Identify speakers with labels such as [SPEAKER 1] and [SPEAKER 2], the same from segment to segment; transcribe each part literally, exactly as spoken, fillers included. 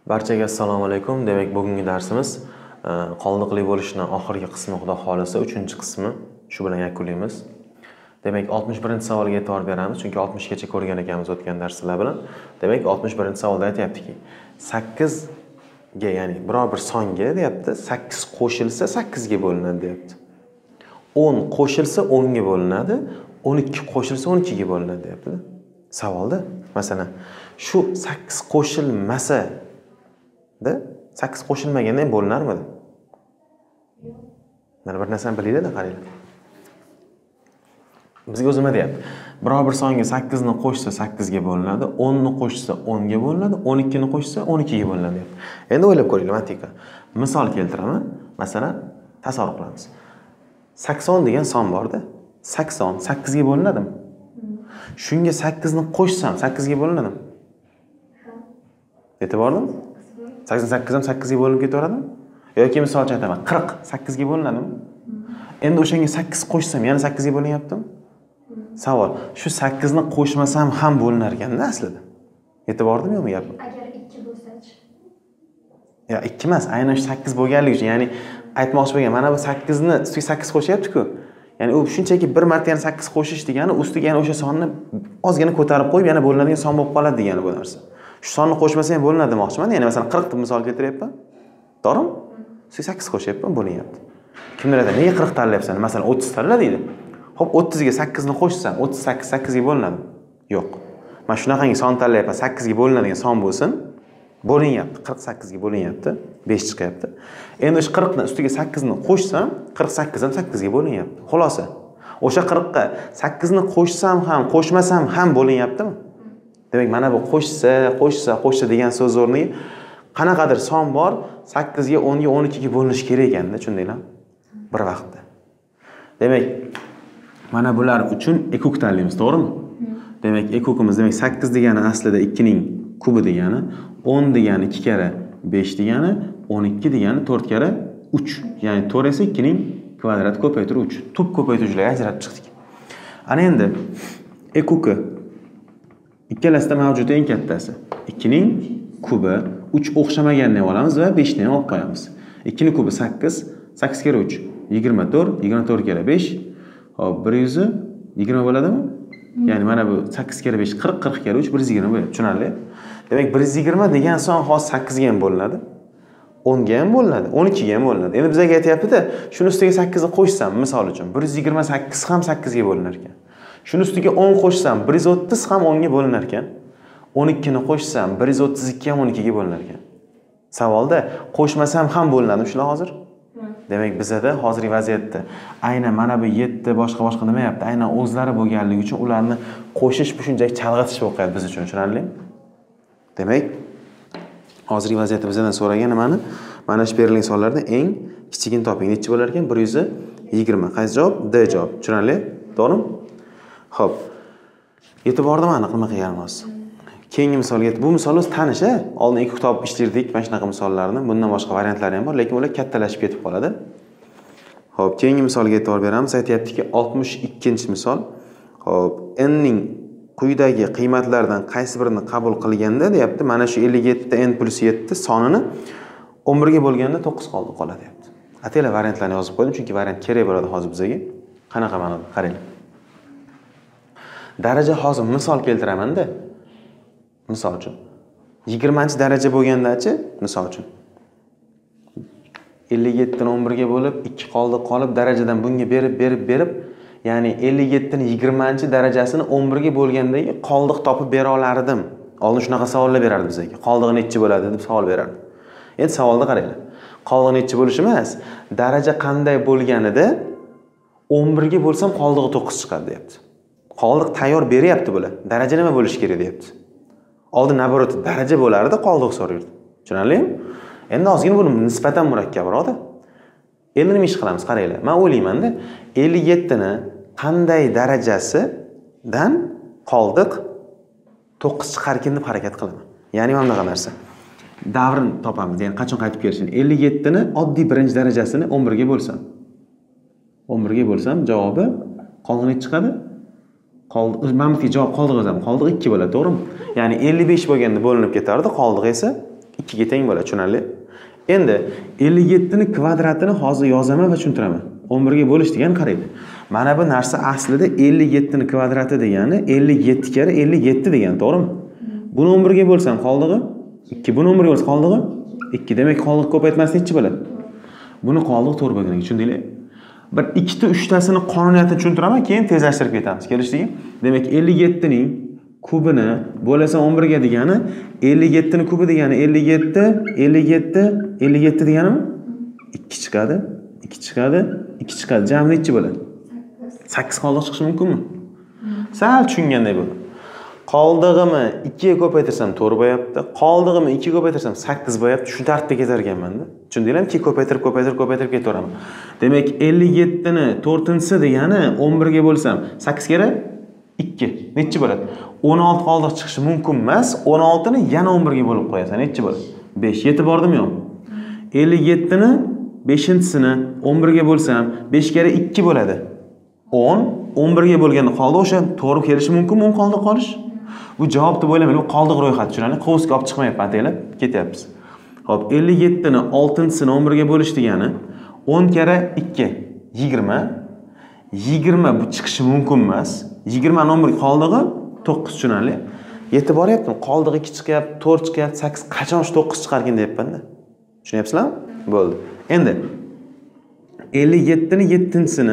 [SPEAKER 1] Barchaga assalomu alaykum. Demak, bugungi darsimiz qoldiqli bo'lishni oxirgi qismi, xudo xolisa uchinchi qismi. Shu bilan yakunlaymiz. Demak, oltmish birinchi savolga e'tibor beramiz, chunki oltmish gacha ko'rgan ekanmiz o'tgan darslar bilan. Demak, oltmish birinchi savolda aytayaptiki, sakkiz ga, ya'ni biror bir songa deyapti, sakkiz qo'shilsa sakkiz ga bo'linadi deyapti. o'n qo'shilsa o'n ga bo'linadi, o'n ikki qo'shilsa o'n ikki ga bo'linadi deyapti. Savolda, masalan, shu sakkiz qo'shilmasa da sakkiz qo'shilmaganda ham bo'linarmidi? Mana bir narsani bilinglar, qaranglar. Bizga o'zi nima deyapti? Biror bir songa sakkiz ni qo'shsa sakkiz ga bo'linadi, o'n ni qo'shsa o'n ga bo'linadi, o'n ikki ni qo'shsa o'n ikki ga bo'linadi deyapti. Endi o'ylab ko'ringlar, matika. Misol keltiraman. Masalan, tasavvur qilamiz. sakson degan son bor-da. sakson sakkiz ga bo'linadimi? Shunga sakkiz ni qo'shsam sakkiz ga bo'linadimi? Yetib bordimi? sakson sakkiz ham sakkiz ga bo'linib ketaveradimi? Yoki misolcha aytaman, qirq sakkiz ga bo'linadimi? Endi o'shanga sakkiz qo'shsam yana sakkiz ga bo'linyaptimi? Savol, shu sakkiz ni qo'shmasam ham bo'linar ekan-da aslida. Yetib bordimi yo'qmi gapim?
[SPEAKER 2] Agar ikki bo'lsa-chi?
[SPEAKER 1] Ya, ikki emas, aynan shu sakkiz bo'lganligi uchun, ya'ni aytmoqchi bo'lgan, mana bu sakkiz ni ustiga sakkiz qo'shyapti-ku. Ya'ni u shunchaki bir marta yana sakkiz qo'shish degani, ustiga yana o'sha sonni ozgina ko'tarib qo'yib, yana bo'linadigan son bo'lib qoladi degani bu narsa. Shu sonni qo'shmasa ham bo'linadi demoqchiman. Ya'ni masalan qirq deb misol keltiryapman. To'g'rimi? Ustiga sakkiz qo'shyapman, bo'linyapti. Kimdir aytadi, nega qirq tanlayapsan? Masalan, o'ttiz tanla deydi. Xo'p, o'ttiz ga sakkiz ni qo'shsam, o'ttiz sakkiz sakkiz ga bo'linadi. Yo'q. Men shunaqangi son tanlayapman, sakkiz ga bo'linadigan son bo'lsin. Bo'linyapti, qirq sakkiz ga bo'linyapti, besh chiqyapti. Endi o'sha qirq ni ustiga sakkiz ni qo'shsam, qirq sakkiz ham sakkiz ga bo'linyapti. Xulosa, o'sha qirq ga sakkiz ni qo'shsam ham, qo'shmasam ham bo'linyaptimi? Demak, mana bu qo'shsa, qo'shsa, qo'shsa degan so'z o'rniga qanaqadir son bor, sakkiz ga, o'n ga, o'n ikki ga bo'linishi kerak ekanda, tushundinglarmi? Bir vaqtda. Demak, mana bular uchun ekuk tanlaymiz, to'g'rimi? Demak, ekukimiz, demak, sakkiz degani aslida ikki ning kubi degani, o'n degani ikki karra besh degani, o'n ikki degani to'rt karra uch. Ya'ni to'rt esa ikki ning kvadrati ko'paytirib uch. Tub ko'paytiruvchilarga ajratib chiqdik. Ana endi ekuki ikkalasida mavjud eng kattasi ikki ning kubi, uch o'xshamaganini olamiz va besh ni ham olib qo'yamiz. ikki ning kubi sakkiz, sakkiz karra uch, yigirma to'rt, yigirma to'rt karra besh. Hop, bir yuz yigirma bo'ladimi? Ya'ni mana bu sakkiz karra besh, qirq, qirq karra uch, bir yuz yigirma bo'ladi. Tushunarli? Demak, bir yuz yigirma degan son hozir sakkiz ga ham bo'linadi, o'n ga ham bo'linadi, o'n ikki ga ham bo'linadi. Endi bizga aytayapti-da, shuni ustiga sakkiz ni qo'shsam, misol uchun, bir yuz yigirma sakkiz ham sakkiz ga bo'linar ekan. Shuni ustiga o'n qo'shsam, bir yuz o'ttiz ham o'n ga bo'linar ekan. o'n ikki ni qo'shsam, bir yuz o'ttiz ikki ham o'n ikki ga bo'linar ekan. Savolda qo'shmasam ham bo'linadi shular hozir? Demak, bizda hozirgi vaziyatda aynan mana bu yetti boshqa boshqa demayapti. Aynan o'zlari bo'lganligi uchun ularni qo'shish bu shunchaki chalg'itish bo'lyapti biz uchun, tushunarlimi? Demak, hozirgi vaziyatda bizdan so'ragan nimani? Mana shu berilgan savollardan eng kichigini toping. Necha bo'lar ekan? bir yuz yigirma. Qaysi javob? D javob. Tushunarli? To'g'rimi? Xo'p. Yetib bordimi aniq nima qilganimiz? Keyingi misolga, bu misol o'z tanish-a? Oldin ekuk topib ishlardik, mana shunaqa misollarni. Bundan boshqa variantlari ham bor, lekin ular kattalashib ketib qoladi. Xo'p, keyingi misolga e'tibor beramiz. Aytayaptiki, oltmish ikkinchi misol. Xo'p, n ning quyidagi qiymatlardan qaysi birini qabul qilganda deyapti, mana shu ellik yetti n plus yetti sonini o'n bir ga bo'lganda to'qqiz qoldi qoladi deyapti. Ataylar variantlarni yozib qo'ydim, chunki variant kerak bo'ladi hozir bizga. Qanaqa ma'noda? Qaranglar. Daraja hozir misol keltiraman-da. Misol uchun yigirmanchi daraja bo'lganda-chi, misol uchun ellik yetti ni o'n bir ga bo'lib ikki qoldi qolib darajadan bunga berib berib berib, ya'ni ellik yetti ni yigirmanchi darajasini o'n bir ga bo'lgandagi qoldiq topib bera olardim. Oldin shunaqa savollar berardi bizga. Qoldig'i necha bo'ladi deb savol berardi. Endi savolda qaranglar. Qoldig'i necha bo'lishi emas, daraja qanday bo'lganida o'n bir ga bo'lsam qoldig'i to'qqiz chiqadi deyapti. Qoldiq tayyor beryapti bular. Daraja nima bo'lishi kerak deyapti. Oldin naborot daraja bo'lardi, qoldiq so'raydi. Tushunarlimi? Endi ozgina bu nisbatan murakkabroq-da. Endi nima ish qilamiz? Qaranglar. Men o'ylayman-da, ellik yetti ni qanday darajasidan qoldiq to'qqiz chiqarkin deb harakat qilaman. Ya'ni mana bunaqa narsa. Davrini topamiz. Ya'ni qachon qaytib kelishini. ellik yetti ni oddiy birinchi darajasini o'n bir ga bo'lsam. o'n bir ga bo'lsam javobi qoldiq necha chiqadi? Qoldiq, mana bu javob qoldiq yozaman. Qoldiq ikki bo'ladi, to'g'rimi? Ya'ni ellik besh bo'lganda bo'linib ketardi, qoldiq esa ikki ga teng bo'ladi, tushunarli? Endi ellik yetti ni kvadratini hozir yozaman va tushuntiraman. o'n bir ga bo'lish degani qarang. Mana bu narsa aslida ellik yetti ni kvadrati degani ellik yetti kare ellik yetti degani, to'g'rimi? Buni o'n bir ga bo'lsam qoldig'i ikki, buni o'n bir ga bo'lsa qoldig'i ikki. Demak, qoldiq ko'paytmasi nechi bo'ladi? Buni qoldiq to'rt bo'lganiga tushundinglar? Bir ikkita uchtasini qonuniyatini tushuntiraman, keyin tezlashtirib ketamiz. Kelishdingmi? Demak, ellik yetti ning kubini bo'lasam o'n bir ga degani ellik yetti ning kubi degani ellik yetti, ellik yetti, ellik yetti deganimi? ikki chiqadi, ikki chiqadi, ikki chiqadi. Jami nechi bo'ladi? sakkiz qoldiq chiqishi mumkinmi? Sal tushunganday bo'ldi. Qoldig'imni ikki ga ko'paytirsam to'rt bo'lyapti. Qoldig'imni ikki ga ko'paytirsam sakkiz bo'lyapti. Shu tartibda ketar ekanman-da. Tushundinglarmi? ikki ko'paytirib, ko'paytirib, ko'paytirib ketaveraman. Demak, ellik yetti ni to'rtinchisi degani o'n bir ga bo'lsam sakkiz kere ikki. Nechi bo'ladi? o'n olti qoldiq chiqishi mumkin emas. o'n olti ni yana o'n bir ga bo'lib qo'yasan. Nechi bo'ladi? besh. Yetib bordimi yo'qmi? ellik yetti ni beshinchisini o'n bir ga bo'lsam besh kere ikki bo'ladi. o'n. o'n bir ga bo'lganda qoldi o'sha to'g'ri kelishi mumkinmi? o'n qoldiq qolish? Bu javobni o'ylamaylik, bu qoldiq ro'yxati, tushunarli? Qovusga olib chiqmayapman, ataylab ketyapmiz. Xo'p, ellik yetti ni oltinchisini o'n bir ga bo'lish degani o'n kere ikki, yigirma. yigirma bu chiqishi mumkin emas. yigirma ni o'n bir qoldig'i to'qqiz, tushunarli? Yetib boryaptimi? Qoldiq ikki chiqyapti, to'rt chiqyapti, sakkiz qachon shu to'qqiz chiqar ekan deyapman-da. Tushunyapsizlarmi? Bo'ldi. Endi ellik yetti ni yettinchisini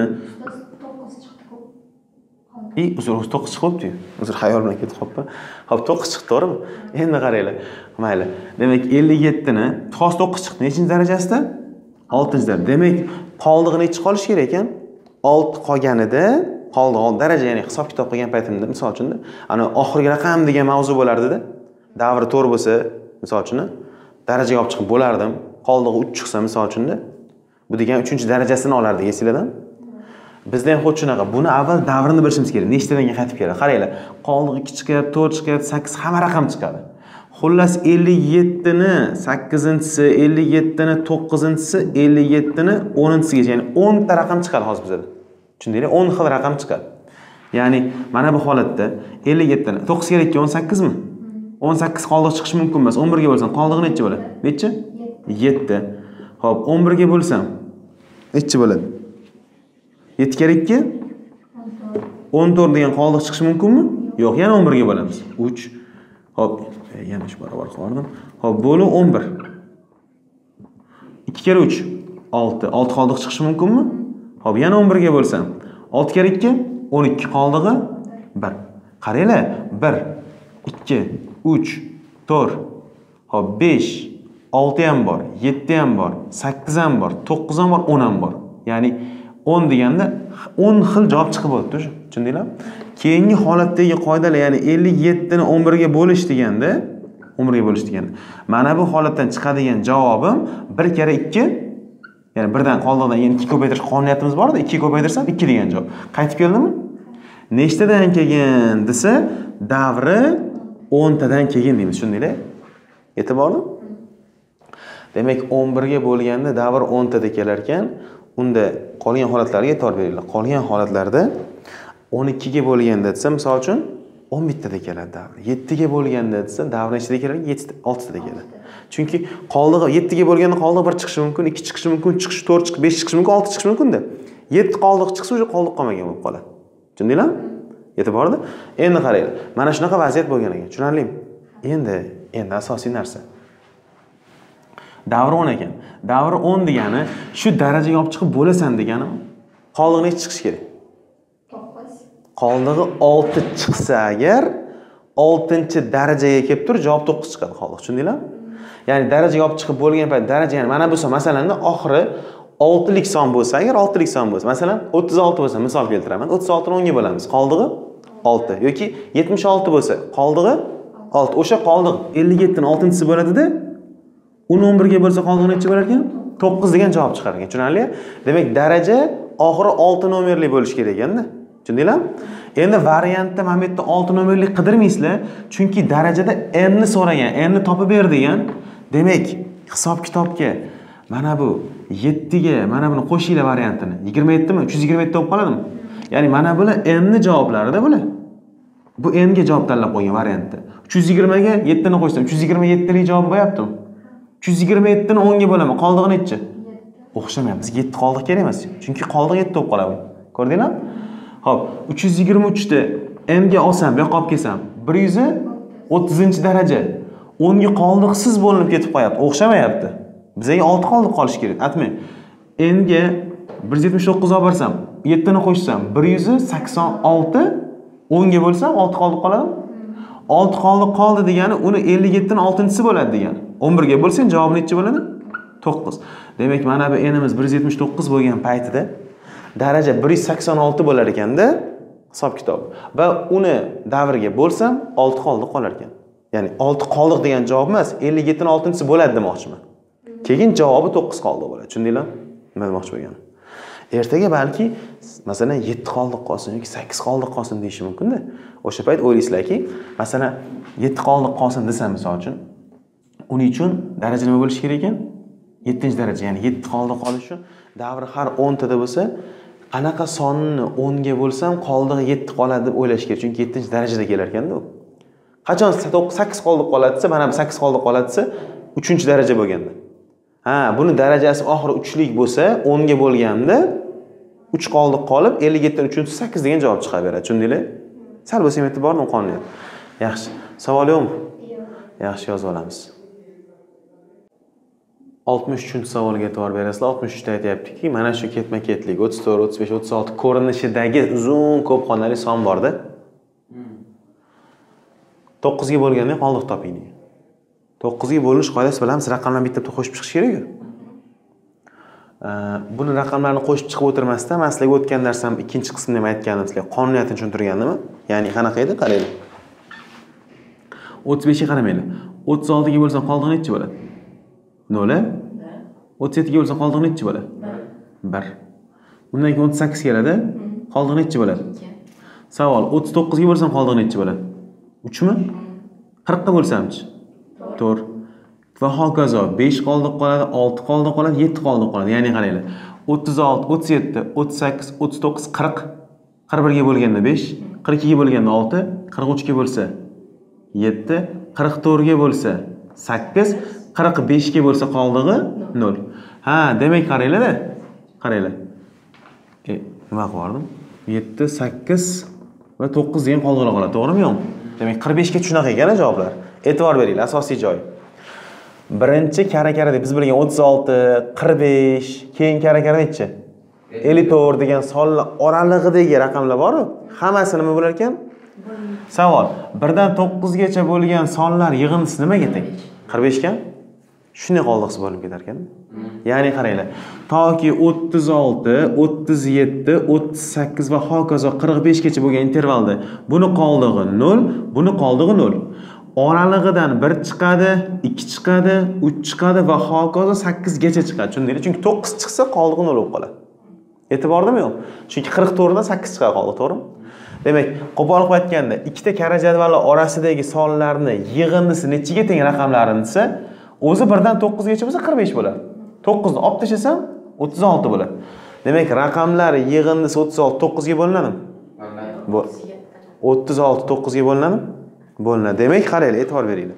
[SPEAKER 1] I, uzr, to'qqiz chiqibdi. Uzr, xayol bilan ketib qolibman. Xo'p, to'qqiz chiqdi, to'g'rimi? Endi qaranglar. Mayli. Demak, ellik yetti ni hozir to'qqiz chiqdi. Nechinchi darajasida? oltinchi darajada. Demak, qoldig'i nechi qolish kerak ekan? olti qolganida, qoldiq daraja, ya'ni hisob kitob qilgan paytimda, misol uchun, ana oxirgi raqam degan mavzu bo'lardi-da. Davri to'rt bo'lsa, misol uchun, darajaga olib chiqib bo'lardim. Qoldig'i uch chiqsa, misol uchun, bu degan uchinchi darajasini olardik, esinglarmi? Bizda ham xuddi shunaqa. Buni avval davrini bilishimiz kerak. Nechtadanga qaytib keladi? Qaranglar. Qoldiq ikki chiqyapti, to'rt chiqyapti, sakkiz, hamma raqam chiqadi. Xullas ellik yetti ni sakkizinchisi, ellik yetti ni to'qqizinchisi, ellik yetti ni o'ninchisigacha, ya'ni o'n ta raqam chiqadi hozir bizda. Tushundinglar? o'n xil raqam chiqadi. Ya'ni mana bu holatda ellik yetti ni to'qqiz kere ikki o'n sakkiz mi? o'n sakkiz qoldiq chiqishi mumkin emas. o'n bir ga bo'lsam qoldig'i necha bo'ladi? Nechi? yetti. Xo'p, o'n bir ga bo'lsam nechi bo'ladi? yetti kere ikki o'n to'rt degan qoldiq chiqishi mumkinmi? Yo'q, yana o'n bir ga bo'lamiz. uch. Hop, yana shu barobar qildim. Hop, bo'lib o'n bir. ikki kere uch olti. olti qoldiq chiqishi mumkinmi? Hop, yana o'n bir ga bo'lsam olti kere ikki o'n ikki qoldig'i bir. Qaranglar, bir, ikki, uch, to'rt. Hop, besh, olti ham bor, yetti ham bor, sakkiz ham bor, to'qqiz ham bor, o'n ham bor. Ya'ni o'n deganda o'n xil javob chiqib o'tdi, tushundinglarmi? Keyingi holatdagi qoidalar, ya'ni ellik yetti ni o'n bir ga bo'lish deganda, o'n bir ga bo'lish deganda, mana bu holatdan chiqadigan javobim bir kere ikki, ya'ni birdan qoldiqdan yana ikki ko'paytirish qonuniyatimiz bor-da, ikki ko'paytirsam ikki degan javob. Qaytib keldimi? Nechtadan kelgan desa, davri o'n tadan kelgan deymiz, tushundinglar? Yetib bordi? Demak, o'n bir ga bo'lganda davr o'n tada kelar ekan. Unda qolgan holatlarga e'tibor beringlar. Qolgan holatlarda o'n ikki ga bo'lganda desa, misol uchun o'n bitta da keladi davr. yetti ga bo'lganda desa, davr nechida keladi? olti tada keladi. Chunki qoldig'i yetti ga bo'lganda qoldiq bir chiqishi mumkin, ikki chiqishi mumkin, chiqishi to'rt chiqishi, besh chiqishi mumkin, olti chiqishi mumkin-da. yetti qoldiq chiqsa, o'sha qoldiq qolmagan bo'lib qoladi. Tushundinglarmi? Yetib bordi? Endi qaranglar. Mana shunaqa vaziyat bo'lgan ekan. Tushunarlimi? Endi, endi asosiy narsa. Davri o'n ekan. Davri o'n degani shu darajaga olib chiqib bo'lasan degani. Qoldig'i nechi chiqishi kerak?
[SPEAKER 2] to'qqiz.
[SPEAKER 1] Qoldig'i olti chiqsa agar oltinchi darajaga kelib turib javob to'qqiz chiqadi qoldiq. Tushundinglarmi? Ya'ni darajaga olib chiqib bo'lgan payt daraja, ya'ni mana bu son masalanda oxiri oltilik son bo'lsa, agar oltilik son bo'lsa, masalan o'ttiz olti bo'lsa, misol keltiraman. o'ttiz olti ni o'n ga bo'lamiz. Qoldig'i olti yoki yetmish olti bo'lsa, qoldig'i olti. O'sha qoldiq ellik yetti ni oltinchisi bo'ladi-da. o'n o'n bir ga bo'lsa qoldig'i necha bo'lar ekan? to'qqiz degan javob chiqar ekan. Tushunarli? Demak, daraja oxiri olti nomerli bo'lish kerak ekanda. Tushundinglarmi? Endi variantda mana bu yerda olti nomerli qidirmaysizlar, chunki darajada n ni so'ragan, n ni topib ber degan. Demak, hisob kitobga mana bu yetti ga mana buni qo'shinglar variantini. yigirma yetti mi? uch yuz yigirma yetti bo'lib qoladimi? Ya'ni mana bular n ni javoblarida bular. Bu n ga javob tanlab qo'ygan variantda. uch yuz yigirma ga yetti ni qo'shsam, uch yuz yigirma yetti lik javob bo'lyaptimi? uch yuz yigirma yetti ni o'n ga bo'laman. Qoldig'i nechi? O'xshamayapti. Bizga yetti qoldiq kerak emas. Chunki qoldiq yetti bo'lib qoladi. Ko'rdinglarmi? Xo'p, uch yuz yigirma uch ni m ga olsam, bu yoqqa olib kelsam, bir yuz o'ttizinchi daraja. o'n ga qoldiqsiz bo'linib ketib qo'yapti. O'xshamayapti. Bizga olti qoldiq qolish kerak. Aytmang. N ga bir yuz yetmish to'qqiz olib borsam, yetti ni qo'shsam, bir yuz sakson olti, o'n ga bo'lsam olti qoldiq qoladimi? olti qoldiq qoldi degani uni ellik yetti ni oltinchisi bo'ladi degani. o'n bir ga bo'lsang javob necha bo'ladi? to'qqiz. Demak, mana bu n'imiz bir yuz yetmish to'qqiz bo'lgan paytida daraja bir yuz sakson olti bo'lar ekanda hisob kitob. Va uni davrga bo'lsam olti qoldiq qolar ekan. Ya'ni olti qoldiq degan javob emas, ellik yetti ni oltinchisi bo'ladi demoqchiman. Keyin javobi to'qqiz qoldiq bo'ladi. Tushundinglarmi? Nima demoqchi bo'lganim? Ertaga balki masalan yetti qoldiq qolsin yoki sakkiz qoldiq qolsin deyish mumkin-da. O'sha payt o'ylaysizlarki, masalan yetti qoldiq qolsin desam misol uchun, uning uchun daraja nima bo'lishi kerak ekan? yettinchi daraja, ya'ni yetti qoldiq qolish uchun davri har o'n tada bo'lsa, qanaqa sonni o'n ga bo'lsam qoldig'i yetti qoladi deb o'ylash kerak, chunki yettinchi darajada kelar ekanda u. Qachon sakkiz qoldiq qoladi desa, mana bu sakkiz qoldiq qoladi desa, uchinchi daraja bo'lganda. Ha, buni darajasi oxiri uchlik bo'lsa, o'n ga bo'lganda uch qoldiq qolib, ellik yetti ni uchinchisi sakkiz degan javob chiqaveradi. Tushundinglar? Sal bo'lsa ham e'tiborni qonuniyat. Yaxshi. Savol yo'qmi? Yo'q. Yaxshi, yozib olamiz. oltmish uchinchi savolga e'tibor berasizlar. oltmish uch da aytayaptiki, mana shu ketma-ketlik o'ttiz to'rt, o'ttiz besh, o'ttiz olti ko'rinishidagi uzun ko'p xonali son bor-da. to'qqiz ga bo'lganda qoldiq toping degan. to'qqiz ga bo'linish qoidasi bilamiz, raqamlarni bitta-bitta qo'shib chiqish kerak-ku. Buni raqamlarni qo'shib chiqib o'tirmasdan, men sizlarga o'tgan darsam ikkinchi qismida ham aytganim, sizlarga qonuniyatini tushuntirgandim. Ya'ni qanaqa edi? Qaranglar. o'ttiz besh ga qaramanglar. o'ttiz olti ga bo'lsa qoldiq nechi bo'ladi? nol. o'ttiz yetti ga bo'lsa qoldiq nechi bo'ladi? bir. Undan keyin o'ttiz sakkiz keladi. Qoldiq nechi bo'ladi? Savol, o'ttiz to'qqiz ga bo'lsam qoldiq nechi bo'ladi? uch mi? qirq ga bo'lsamchi? to'rt. Va hokazo besh qoldiq qoladi, olti qoldiq qoladi, yetti qoldiq qoladi. Ya'ni qaranglar. o'ttiz olti, o'ttiz yetti, o'ttiz sakkiz, o'ttiz to'qqiz, qirq. qirq bir ga bo'lganda besh, qirq ikki ga bo'lganda olti, qirq uch ga bo'lsa yetti, qirq to'rt ga bo'lsa sakkiz, qirq besh ga bo'lsa qoldig'i nol. Ha, demak qaranglar-da. Qaranglar. E, nima qildim? yetti, sakkiz va to'qqiz degan qoldiqlar qoladi, to'g'rimi yo'qmi? Demak qirq besh ga shunaqa ekan javoblar. E'tibor beringlar, asosiy joy. Birinchi kara-kara deb biz bilgan o'ttiz olti, qirq besh, keyin kara-kara nechi? ellik to'rt degan sonlar oralig'idagi raqamlar bor-ku. Hammasi nima bo'lar ekan? Savol, bir dan to'qqiz gacha bo'lgan sonlar yig'indisi nimaga teng? qirq besh ga shunday qoldiqsiz bo'lib ketar ekan. Ya'ni qaranglar, toki o'ttiz olti, o'ttiz yetti, o'ttiz sakkiz va hokazo qirq besh gacha bo'lgan intervalda buni qoldig'i nol, buni qoldig'i nol. Oralig'idan bir chiqadi, ikki chiqadi, uch chiqadi va hokazo sakkiz gacha chiqadi. Tushundinglar? Chunki to'qqiz chiqsa qoldig'i nol bo'lib qoladi. E'tibordami yo'q? Chunki qirq to'rt dan sakkiz chiqadi qoldi, to'g'rimi? Demak, qo'polib aytganda, ikkita kara jadvallar orasidagi sonlarni yig'indisi nechiga teng raqamlarni desa, o'zi bir dan to'qqiz gacha bo'lsa qirq besh bo'ladi. to'qqiz ni olib tashlasam o'ttiz olti bo'ladi. Demak, raqamlar yig'indisi o'ttiz olti to'qqiz ga bo'linadimi? Bo'linadi. o'ttiz olti to'qqiz ga bo'linadimi? Bo'linadi. Demak, qaranglar, e'tibor beringlar.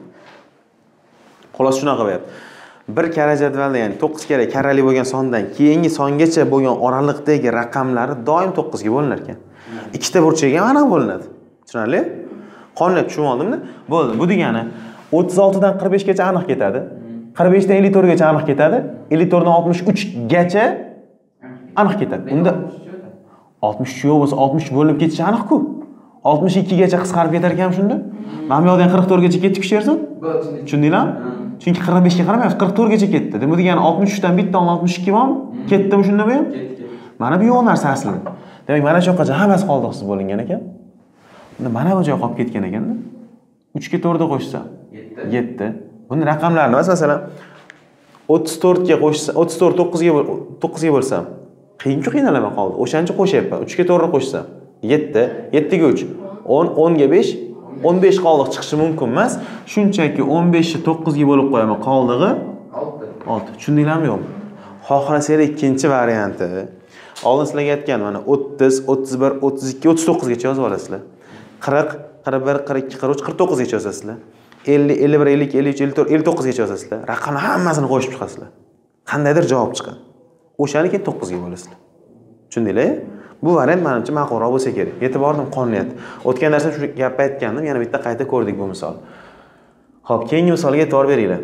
[SPEAKER 1] Xolos shunaqa bo'lyapti. Bir kara jadvalda, ya'ni to'qqiz kara karali bo'lgan sondan keyingi songacha bo'lgan oraliqdagi raqamlari doim to'qqiz ga bo'linar ekan. Ikkita burchakka mana bo'linadi. Tushunarli? Qonuniyat tushunib oldimmi? Bo'ldi. Bu degani o'ttiz olti dan qirq besh gacha aniq ketadi. qirq besh dan ellik to'rt gacha aniq ketadi. ellik to'rt dan oltmish uch gacha aniq ketadi. Unda oltmish uch yo'q bo'lsa oltmish bo'linib ketishi aniq-ku. oltmish ikki gacha qisqarib ketar ekan shunda. Mana bu yoqdan qirq to'rt gacha ketdi kuchayarsan? Tushundinglarmi? Chunki qirq besh ga qaramayapsiz, qirq to'rt gacha ketdi. Bu degani oltmish uch dan bittadan oltmish ikki bormi? Ketdimi shunda bu ham? Ketdi. Mana bu yo'q narsa aslida. Demak, mana shu yoqqa hammasi qoldiqsiz bo'lingan ekan. Unda mana bu joy qolib ketgan ekanda. uch ga to'rt ni qo'shsa yetti. Buni raqamlarni emas, masalan, o'ttiz to'rt ga qo'shsa, o'ttiz to'rt to'qqiz ga to'qqiz ga bo'lsam, qiyin-ku qiynalama qoldi. O'shancha qo'shyapman. uch ga to'rt ni qo'shsam yetti, yetti ga uch, o'n, o'n ga besh, o'n besh qoldiq chiqishi mumkin emas. Shunchaki o'n besh ni to'qqiz ga bo'lib qo'yaman, qoldig'i olti. olti. Tushundinglarmi yo'qmi? Xohlasanglar ikkinchi varianti. Oldin sizlarga aytgan, mana o'ttiz, o'ttiz bir, o'ttiz ikki, o'ttiz to'qqiz gacha yozib olasizlar. qirq, qirq bir, qirq ikki, qirq uch, qirq to'qqiz gacha yozasizlar. ellik, ellik bir, ellik ikki, ellik uch, ellik to'rt, ellik to'qqiz gacha yozasizlar. Raqamni hammasini qo'shib chiqasizlar. Qandaydir javob chiqadi. O'shani keyin to'qqiz ga bo'lasizlar. Tushundinglar? Bu variant menimcha ma'qulroq bo'lsa kerak. Yetib bordim qonuniyat. O'tgan darsda shu gapni aytgandim, yana bitta qayta ko'rdik bu misol. Xo'p, keyingi misolga e'tibor beringlar.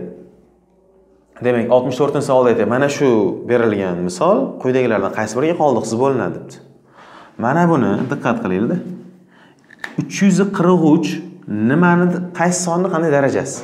[SPEAKER 1] Demak, oltmish to'rtinchi savolda aytayapti. Mana shu berilgan misol quyidagilardan qaysi biriga qoldiqsiz bo'linadi debdi. Mana buni diqqat qilinglar. uch yuz qirq uch nimani, qaysi sonning qanday darajasi?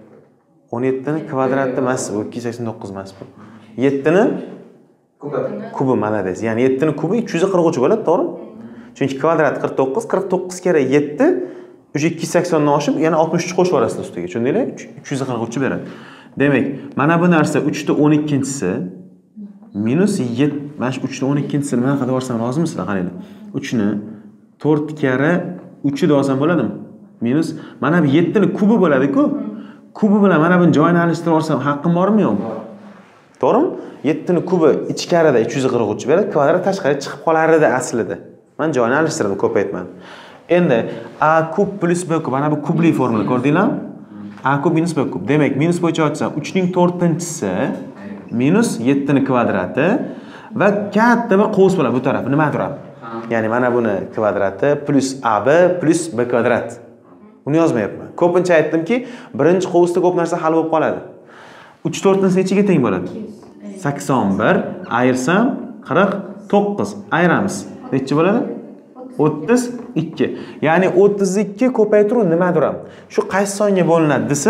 [SPEAKER 1] o'n yetti ni kvadrati emas, bu ikki yuz sakson to'qqiz emas bu. yetti ni kubi. Kubi malades. Ya'ni yetti ni kubi uch yuz qirq uch bo'ladi, to'g'rimi? Chunki kvadrat qirq to'qqiz, qirq to'qqiz kere yetti o'sha ikki yuz sakson dan oshib, yana oltmish uch qo'shib yuborasiz ustiga. Tushundinglar? uch yuz qirq uch beradi. Demak, mana bu narsa uch ta o'n ikkinchisi minus yetti. Mana shu uch ta o'n ikkinchisini mana qilib yuborsam rozimisizlar? Qaranglar. uch ni to'rt kere uch deb olsam bo'ladimi? Minus mana bu yetti ni kubi bo'ladi-ku. Kubi bilan mana buni joyini alishtirib olsam haqqim bormi yo'qmi? To'g'rimi? yetti ni kubi ichkarida uch yuz qirq uch beradi, kvadrat tashqariga chiqib qolar edi aslida. Men joyini alishtirdim, ko'paytmadim. Endi a kub plus b kub, mana bu kubli formula ko'rdinglarmi? A kub minus b kub. Demak, minus bo'yicha ochsam uch ning to'rtinchisi minus yetti ni kvadrati va katta bir qovus bilan bu taraf nima turadi? Ya'ni mana buni kvadrati plus ab plus b kvadrat. Uni yozmayapman. Ko'pincha aytdimki, birinchi qovusda ko'p narsa hal bo'lib qoladi. uch to'rtinchisi nechiga teng bo'ladi? sakson bir ayirsam qirq to'qqiz. Ayiramiz. Necha bo'ladi? o'ttiz ikki. Ya'ni o'ttiz ikki ko'paytiruv nimadir ham? Shu qaysi songa bo'linadi desa,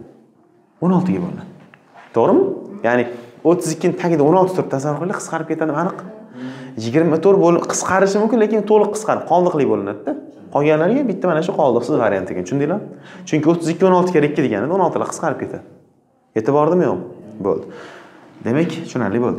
[SPEAKER 1] o'n olti ga bo'linadi. To'g'rimi? Ya'ni o'ttiz ikki ning tagida o'n olti turib tasavvur qiling, qisqarib ketadi, aniq. yigirma to'rt bo'lib qisqarishi mumkin, lekin to'liq qisqarib, qoldiqli bo'linadi-da. Qolganlarga bitta mana shu qoldiqsiz variant ekan, tushundinglarmi? Chunki o'ttiz ikki o'n olti kere ikki deganida o'n olti lar qisqarib ketadi. Yetib bordimi yo'qmi? Bo'ldi. Demak, tushunarli bo'ldi.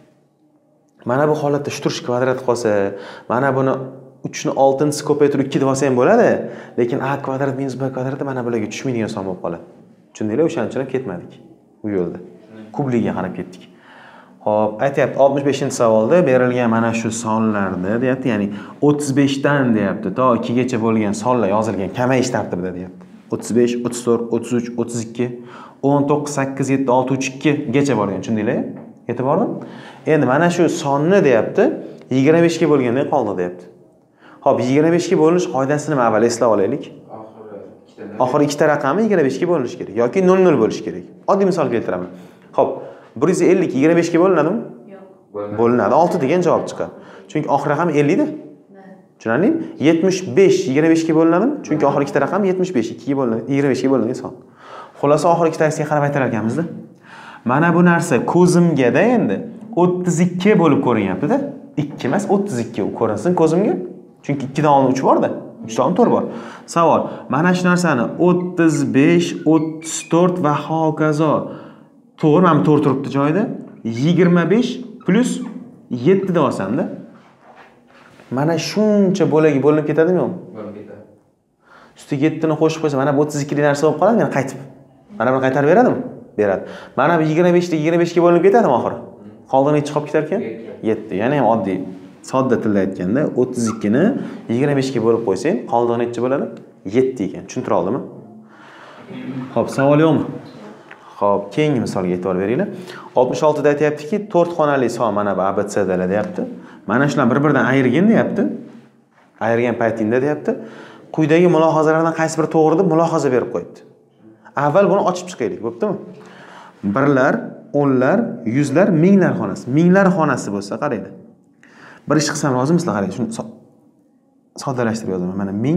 [SPEAKER 1] Mana bu holatda shu turish kvadrat qolsa, mana buni uch ni oltinchisi ko'paytirib ikki deb olsa ham bo'ladi, lekin a kvadrat minus b kvadrat mana bularga tushmaydigan son bo'lib qoladi. Tushundinglar? O'shaning uchun ketmadik bu yo'lda. Kubliga qarab ketdik. Xo'p, aytayapti oltmish beshinchi savolda berilgan mana shu sonlarda deyapti, ya'ni o'ttiz besh dan deyapti, to ikki gacha bo'lgan sonlar yozilgan kamayish tartibida deyapti. o'ttiz besh, o'ttiz to'rt, o'ttiz uch, o'ttiz ikki, o'n to'qqiz, sakkiz, yetti, olti, uch, ikki gacha borgan, tushundinglar? Yetib bordim? Endi mana shu sonni deyapti, yigirma besh ga bo'lganda qoldi deyapti. Xo'p, yigirma besh ga bo'linish qoidasini ham avval eslab olaylik. Oxiri ikkita raqami yigirma besh ga bo'linishi kerak yoki nol nol bo'lishi kerak. Oddiy misol keltiraman. Xo'p, bir yuz ellik yigirma besh ga bo'linadimi? Yo'q. Bo'linadi. olti degan javob chiqadi. Chunki oxir raqam ellik da. Tushunarlimi? yetmish besh yigirma besh ga bo'linadimi? Chunki oxirgi ikkita raqam yetmish besh, ikki ga bo'linadi, yigirma besh ga bo'lingan son. Xulosa oxirgi ikkitasiga qarab aytar ekanmiz-da. Mana bu narsa ko'zimga-da endi o'ttiz ikki bo'lib ko'rinyapti-da. ikki emas, o'ttiz ikki ko'rinsin ko'zimga. Chunki ikki dan uch bor-da. uch dan to'rt bor. Savol, mana shu narsani o'ttiz besh, o'ttiz to'rt va hokazo. To'g'ri, mana to'rt turibdi joyida. yigirma besh plus yetti deb olsam-da. Mana shuncha bo'laga bo'linib ketadimi yo'qmi?
[SPEAKER 2] Bo'linib ketadi.
[SPEAKER 1] Ustiga yetti ni qo'shib qo'ysa, mana bu o'ttiz ikki narsa bo'lib qoladi, yana qaytib. Mana buni qaytarib beradimi? Beradi. Mana bu yigirma besh da yigirma besh ga bo'linib ketadimi oxiri? Qoldig'i necha qolib ketar ekan? yetti. Ya'ni ham oddiy sodda tilda aytganda o'ttiz ikki ni yigirma besh ga bo'lib qo'ysang, qoldig'i necha bo'ladi? yetti ekan. Tushuntira oldimmi? Xo'p, savol yo'qmi? Xo'p, keyingi misolga e'tibor beringlar. oltmish olti da aytayaptiki, to'rt xonali son mana bu A B C dalar deyapti. Mana shular bir-biridan ayirgin deyapti. Ayirgan paytingda deyapti. Quyidagi mulohazalardan qaysi biri to'g'ri deb mulohaza berib qo'ydi. Avval buni ochib chiqaylik, bo'ptimi? Birlar, o'nlar, yuzlar, minglar xonasi. Minglar xonasi bo'lsa, qaranglar. Bir ish qilsam rozimisizlar? Qarang, shuni soddalashtirib yozaman. Mana ming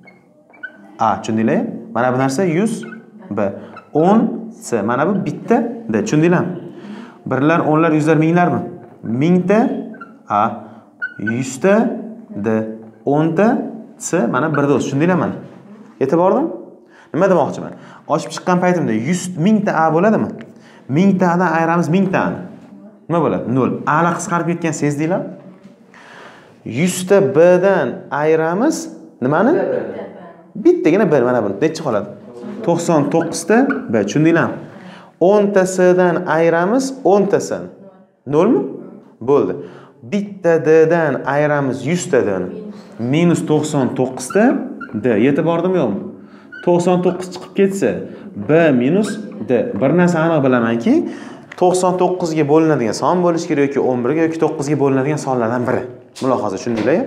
[SPEAKER 1] A, tushundinglar? Mana bu narsa yuz B, o'n C. Mana bu bitta D, tushundinglarmi? Birlar, o'nlar, yuzlar, minglarmi? mingta A, yuzta D, o'nta C, mana bir do'st, tushundinglarmi? Yetib bordim? Nima demoqchiman? Ochib chiqqan paytimda yuz mingta A bo'ladimi? mingta dan ayiramiz mingtani. Nima bo'ladi? nol. A lar qisqarib ketgan sezdinglar? yuzta B dan ayiramiz nimani? Bittagina B, mana buni. Necha qoladi? to'qson to'qqiz ta B, tushundinglarmi? o'nta C dan ayiramiz o'nta C. nol mi? Bo'ldi. Bitta D dan ayiramiz yuzta D ni. Minus to'qson to'qqiz ta D. Yetib bordimi yo'qmi? to'qson to'qqiz chiqib ketsa, b minus d. Bir narsa aniq bilamanki, to'qson to'qqiz ga bo'linadigan son bo'lish kerak yoki o'n bir ga yoki to'qqiz ga bo'linadigan sonlardan biri. Mulohaza tushundinglar-a?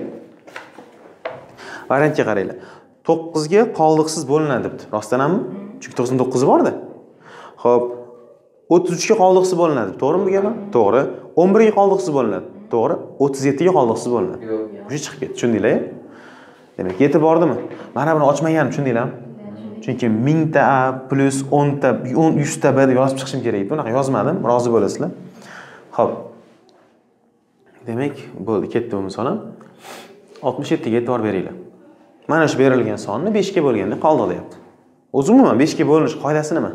[SPEAKER 1] Variantga qaranglar. to'qqiz ga qoldiqsiz bo'linadi debdi. Rostdan hammi? Chunki to'qson to'qqiz bor-da. Xo'p, o'ttiz uch ga qoldiqsiz bo'linadi. To'g'rimi bu gapim? To'g'ri. o'n bir ga qoldiqsiz bo'linadi. To'g'ri. o'ttiz yetti ga qoldiqsiz bo'linadi. O'sha chiqib ketdi. Tushundinglar-a? Demak, yetib bordimi? Mana buni ochmaganman, tushundinglarmi? Chunki ming ta a plus o'n ta, yuz ta b deb yozib chiqishim kerak edi. Unaqa yozmadim, rozi bo'lasizlar. Xo'p. Demak, bo'ldi, ketdi bu misol ham. oltmish yetti ga e'tibor beringlar. Mana shu berilgan sonni besh ga bo'lganda qoldi deyapti. O'zi umuman besh ga bo'linish qoidasi nima?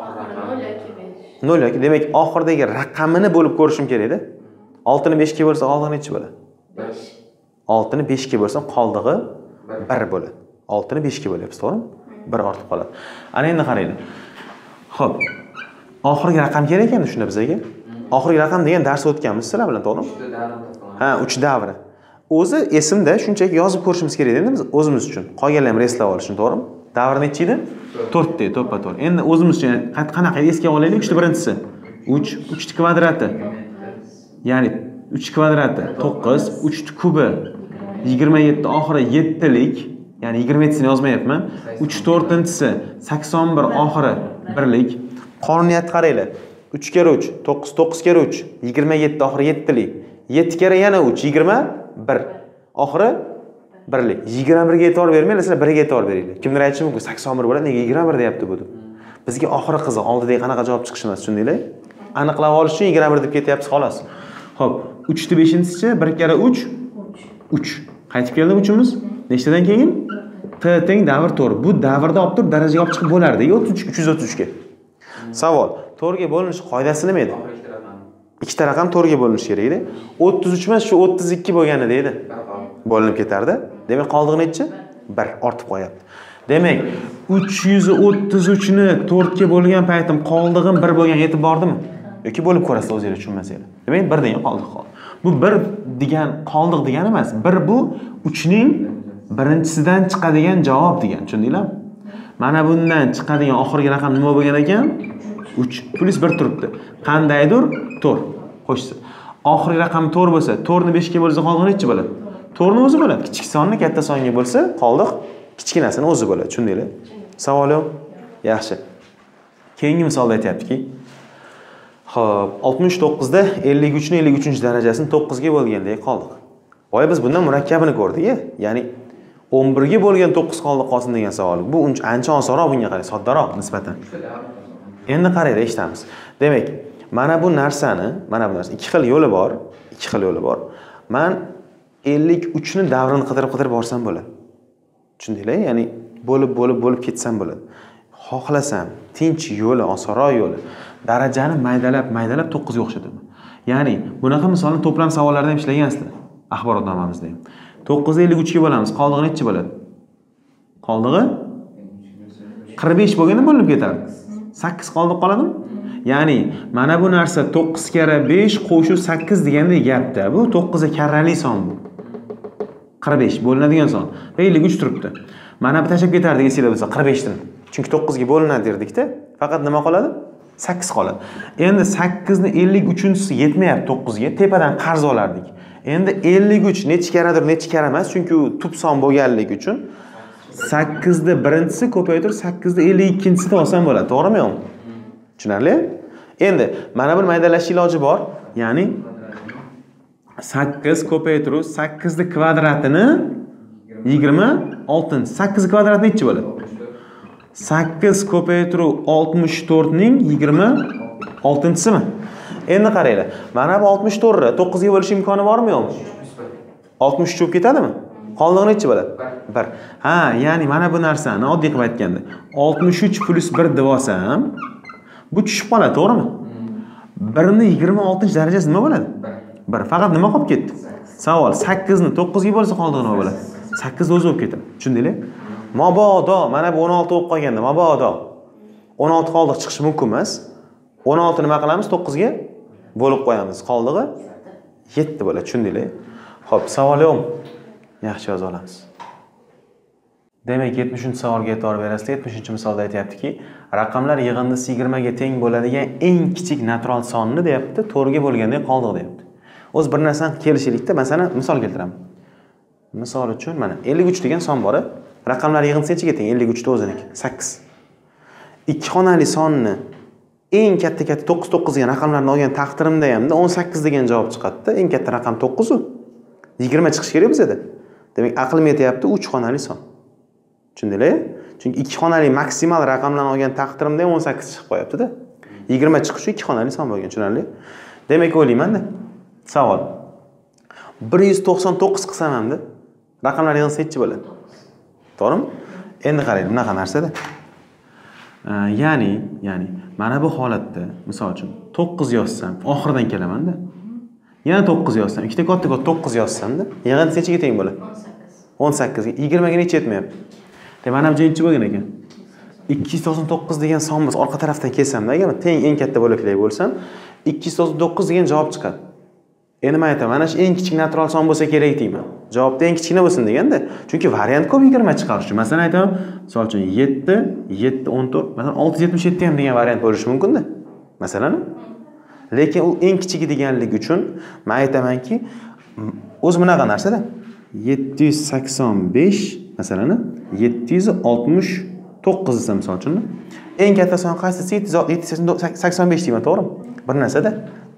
[SPEAKER 1] nol yoki demak oxirdagi raqamini bo'lib ko'rishim kerak-da. olti ni besh ga bo'lsa qoldig'i necha bo'ladi? besh. olti ni besh ga bo'lsa qoldig'i bir bo'ladi. olti ni besh ga bo'lyapsiz, to'g'rimi? bir ortib qoladi. Ana endi qaranglar. Xo'p. Oxirgi raqam kerak ekan shunda bizga. Oxirgi raqam degan dars o'tganmiz sizlar bilan, to'g'rimi? Ha, uch davri. O'zi esimda shunchaki yozib ko'rishimiz kerak edi biz o'zimiz uchun. Qolganlar ham eslab olish uchun, to'g'rimi? Davr necha edi? to'rt edi, to'ppa-to'g'ri. Endi o'zimiz uchun qanaqa esga olaylik? uch ta birinchisi. uch, uch ta kvadrati. Ya'ni uch kvadrati to'qqiz, uch ta kubi yigirma yetti, oxiri yetti lik. Ya'ni yigirma yettisini yozmayapman. uch to'rtinchisi sakson bir, oxiri bir lik. Qonuniyatni qaranglar. uch kere uch, to'qqiz, to'qqiz kere uch, yigirma yetti, oxiri yetti lik. yetti kere yana uch, yigirma bir. Oxiri bir lik. yigirma bir ga e'tibor bermanglar, sizlar bir ga e'tibor beringlar. Kimdir aytishi mumkin, sakson bir bo'ladi, nega yigirma bir deyapti bu deb. Bizga oxiri qiziq, oldidagi qanaqa javob chiqishi emas, tushundinglar? Aniqlab olish uchun yigirma bir deb ketyapsiz, xolos. Xo'p, uch ta beshinchisi bir kere uch, uch. Qaytib keldi uchimiz. Nechtadan keyin? T teng davr to'rt. Bu davrda olib turib darajaga olib chiqib bo'lardi. uch yuz o'ttiz uch ga. Savol: to'rt ga bo'linish qoidasi nima edi? Ikkita raqam to'rt ga bo'linishi kerak edi. o'ttiz uch emas, shu o'ttiz ikki bo'lganida edi. Bo'linib ketardi. Demak, qoldig'i necha? bir ortib qo'yapti. Demak, uch yuz o'ttiz uch ni to'rt ga bo'lgan paytim qoldig'im bir bo'lgan yetib bordimi? Yoki bo'lib ko'rasiz o'zingiz tushunmasanglar. Demak, bir degan qoldiq qoldi. Bu bir degan qoldiq degani emas. bir bu uch ning birinchisidan chiqadigan javob degan. Tushundinglarmi? Mana bundan chiqadigan oxirgi raqam nima bo'lgan ekan? uch plus bir turibdi. Qandaydir to'rt qo'shsa. Oxirgi raqam to'rt bo'lsa, to'rt ni besh ga bo'lsa qoldig'i necha bo'ladi? to'rt ni o'zi bo'ladi. Kichik sonni katta songa bo'lsa, qoldiq kichkinasini o'zi bo'ladi. Tushundinglar? Savol yo'q? Yaxshi. Keyingi misolda aytayaptiki, xo'p, oltmish to'qqiz da ellik uch ni ellik uchinchi darajasini to'qqiz ga bo'lgandek qoldik. Boya biz bundan murakkabini ko'rdik-a? Ya'ni o'n bir ga bo'lgan to'qqiz qoldiq qolsin degan savol. Bu ancha osonroq, bunga qarang, soddaroq nisbatan. Endi qaraylik, eshitamiz. Demak, mana bu narsani, mana bu narsa ikki xil yo'li bor, ikki xil yo'li bor. Men ellik uch ni davrini qidirib-qidirib borsam bo'ladi. Tushundinglar? Ya'ni bo'lib bo'lib bo'lib ketsam bo'ladi. Xohlasam, tinch yo'li, osonroq yo'li, darajani maydalab, maydalab to'qqiz ga o'xshataman. Ya'ni bunaqa misolni to'plam savollarda ham ishlagansizlar. Axborotnomamizda ham. to'qqiz ni ellik uch ga bo'lamiz. Qoldig'i necha bo'ladi? Qoldig'i qirq besh bo'lganda bo'linib ketadi. sakkiz qoldiq qoladimi? Ya'ni mana bu narsa to'qqiz kere besh qo'shib sakkiz degandek gapda. Bu to'qqiz ga karrali son bu. qirq besh bo'linadigan son. Va ellik uch turibdi. Mana bu tashab ketardi esinglar bo'lsa qirq besh ni. Chunki to'qqiz ga bo'linadi derdik-da. Faqat nima qoladi? sakkiz qoladi. Endi sakkiz ni ellik uchinchisi yetmayapti to'qqiz ga. Tepadan qarz olardik. Endi ellik uch necha karadir, necha kara emas, chunki u tub son bo'lganligi uchun sakkiz ni birinchisi ko'paytirib sakkiz ni ellik ikkinchisida olsam bo'ladi. To'g'rimi yo'qmi? Tushunarli? Endi mana bir maydalash iloji bor. Ya'ni sakkiz ko'paytirib sakkiz ni kvadratini yigirma olti. sakkiz kvadrat necha bo'ladi? sakkiz ko'paytirib oltmish to'rt ning yigirma oltinchisimi? Endi qaranglar. Mana bu oltmish to'rt ni to'qqiz ga bo'lish imkoni bormi yo'qmi? oltmish uch cho'p ketadimi? Qoldig'i necha bo'ladi? bir. Ha, ya'ni mana bu narsani oddiy qilib aytganda oltmish uch plus bir deb olsam, bu tushib qoladi, to'g'rimi? bir ni yigirma oltinchi darajasi nima bo'ladi? bir. Faqat nima qolib ketdi? Savol: sakkiz ni to'qqiz ga bo'lsa qoldig'i nima bo'ladi? sakkiz o'zi bo'lib ketadi. Tushundinglar? Mabodo mana bu o'n olti bo'lib qolganda, mabodo o'n olti qoldiq chiqishi mumkin emas. o'n olti nima qilamiz? to'qqiz ga bo'lib qo'yamiz. Qoldig'i yetti bo'ladi. Tushundinglar? Xo'p, savol yo'qmi? Yaxshi yoza olamiz. Demak, yetmishinchi savolga e'tibor berasizlar. yetmishinchi misolda aytayaptiki, raqamlar yig'indisi yigirma ga teng bo'ladigan eng kichik natural sonni deyapti, to'rt ga bo'lganda qoldiq deyapti. O'z bir narsani kelishaylikda, masalan, misol keltiraman. Misol uchun mana ellik uch degan son bor. Raqamlar yig'indisi nechaga teng? ellik uch ta o'ziniki sakkiz. Ikki xonali sonni eng katta-katta to'qqiz to'qqiz degan raqamlarni olgan taqdirimda hamda o'n sakkiz degan javob chiqadi. Eng katta raqam to'qqiz u. yigirma chiqish kerak bizda. Demak, aqlim yetyapti uch xonali son. Tushundinglar? Chunki ikki xonali maksimal raqamlarni olgan taqdirimda ham o'n sakkiz chiqib qo'yapti-da. yigirma chiqishi ikki xonali son bo'lgan, tushunarli? Demak, o'ylayman-da. Savol. bir yuz to'qson to'qqiz qilsam hamda raqamlar yig'indisi necha bo'ladi? To'g'rimi? Endi qarang, bunaqa narsada. Ya'ni, ya'ni mana bu holatda, misol uchun to'qqiz yozsam, oxiridan kelaman-da. Yana to'qqiz yozsam, ikkita katta-katta to'qqiz yozsam-da, yig'indisi nechaga teng bo'ladi? o'n sakkiz ga. yigirma ga necha yetmayapti? Demak, mana bu joyinchi bo'lgan ekan. ikki yuz to'qson to'qqiz degan sonimiz orqa tarafdan kelsam-da, agar teng eng katta bo'laklar bo'lsam, ikki yuz to'qson to'qqiz degan javob chiqadi. Endi men aytaman, mana shu eng kichik natural son bo'lsa kerak deyman. Javobda eng kichkina bo'lsin deganda, chunki variant ko'p yigirma chiqarish uchun. Masalan aytaman, misol uchun yetti, yetti, o'n to'rt, masalan olti yuz yetmish yetti ham degan variant bo'lishi mumkin-da. Masalan, lekin u eng kichigi deganligi uchun men aytamanki, o'zi bunaqa narsa-da. yetti yuz sakson besh, masalan, yetti yuz oltmish to'qqiz desam misol uchun, eng katta son qaysisi? yetti yuz sakson besh deyman, to'g'rimi? Bir narsa-da.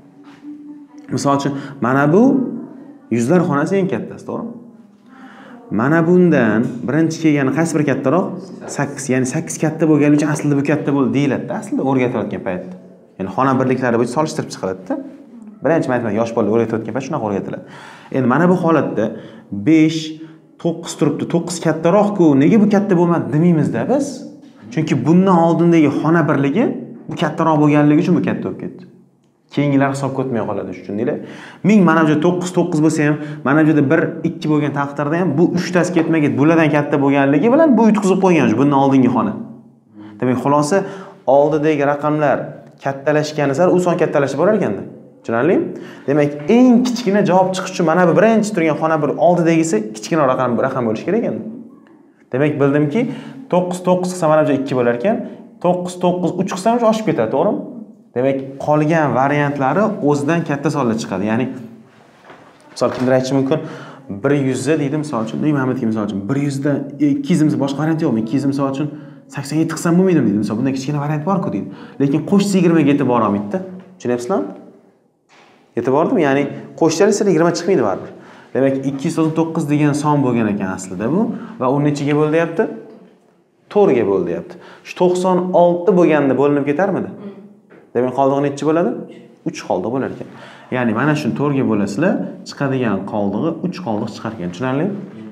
[SPEAKER 1] Misol uchun, mana bu yuzlar xonasi eng kattasi, to'g'rimi? Mana bundan birinchi kelgani qaysi bir kattaroq? sakkiz. Ya'ni sakkiz katta bo'lgani uchun aslida bu katta bo'ldi deyiladi-da, aslida o'rgatayotgan paytda. Ya'ni xona birliklari bo'yicha solishtirib chiqiladi-da. Birinchi aytman, yosh bolalar o'rgatayotgan payt shunaqa o'rgatiladi. Endi mana bu holatda besh, to'qqiz turibdi. to'qqiz kattaroq-ku, nega bu katta bo'lmadi demaymiz-da biz? Chunki bundan oldindagi xona birligi bu kattaroq bo'lganligi uchun bu katta bo'lib ketdi. Keyingilar hisob o'tmay qoladi, tushundinglar? ming mana bu to'qqiz to'qqiz bo'lsa ham, mana bu yerda bir ikki bo'lgan taqdirda ham bu uchtasi ketmagan, bulardan katta bo'lganligi bilan bu yutqizib qo'ygan bundan oldingi xona. Demak, xulosa oldidagi raqamlar kattalashgani sari u son kattalashib borar ekanda. Tushunarlimi? Demak, eng kichkina javob chiqish uchun mana bu birinchi turgan xona bir oldidagisi kichkina raqam bir raqam bo'lishi kerak ekan. Demak, bildimki, to'qqiz to'qqiz qilsam mana bu ikki bo'lar ekan, to'qqiz to'qqiz uch qilsam oshib ketadi, to'g'rimi? Demak, qolgan variantlari o'zidan katta sonlar chiqadi. Ya'ni misol kimdir aytishi mumkin, bir yuz deydi misol uchun, nima Muhammadga misol uchun bir yuz da ikki yuz boshqa variant yo'qmi? ikki yuz misol uchun sakson yetti qilsam bo'lmaydimi deydi. Misol bundan kichkina variant bor-ku deydi. Lekin qo'shsa yigirma ga yetib bora olmaydi-da. Tushunyapsizlarmi? Yetib bordimi? Ya'ni qo'shchalar yigirma chiqmaydi baribir. Demak, ikki yuz to'qson to'qqiz degan son bo'lgan ekan aslida bu va u nechaga bo'ldi deyapti? to'rt ga bo'ldi deyapti. Shu to'qson olti bo'lganda bo'linib ketarmidi? Demak, qoldig'i necha bo'ladi? uch qoldiq bo'lar ekan. Ya'ni mana shuni to'rt ga bo'lasizlar, chiqadigan qoldig'i uch qoldiq chiqar ekan. Tushunarlimi?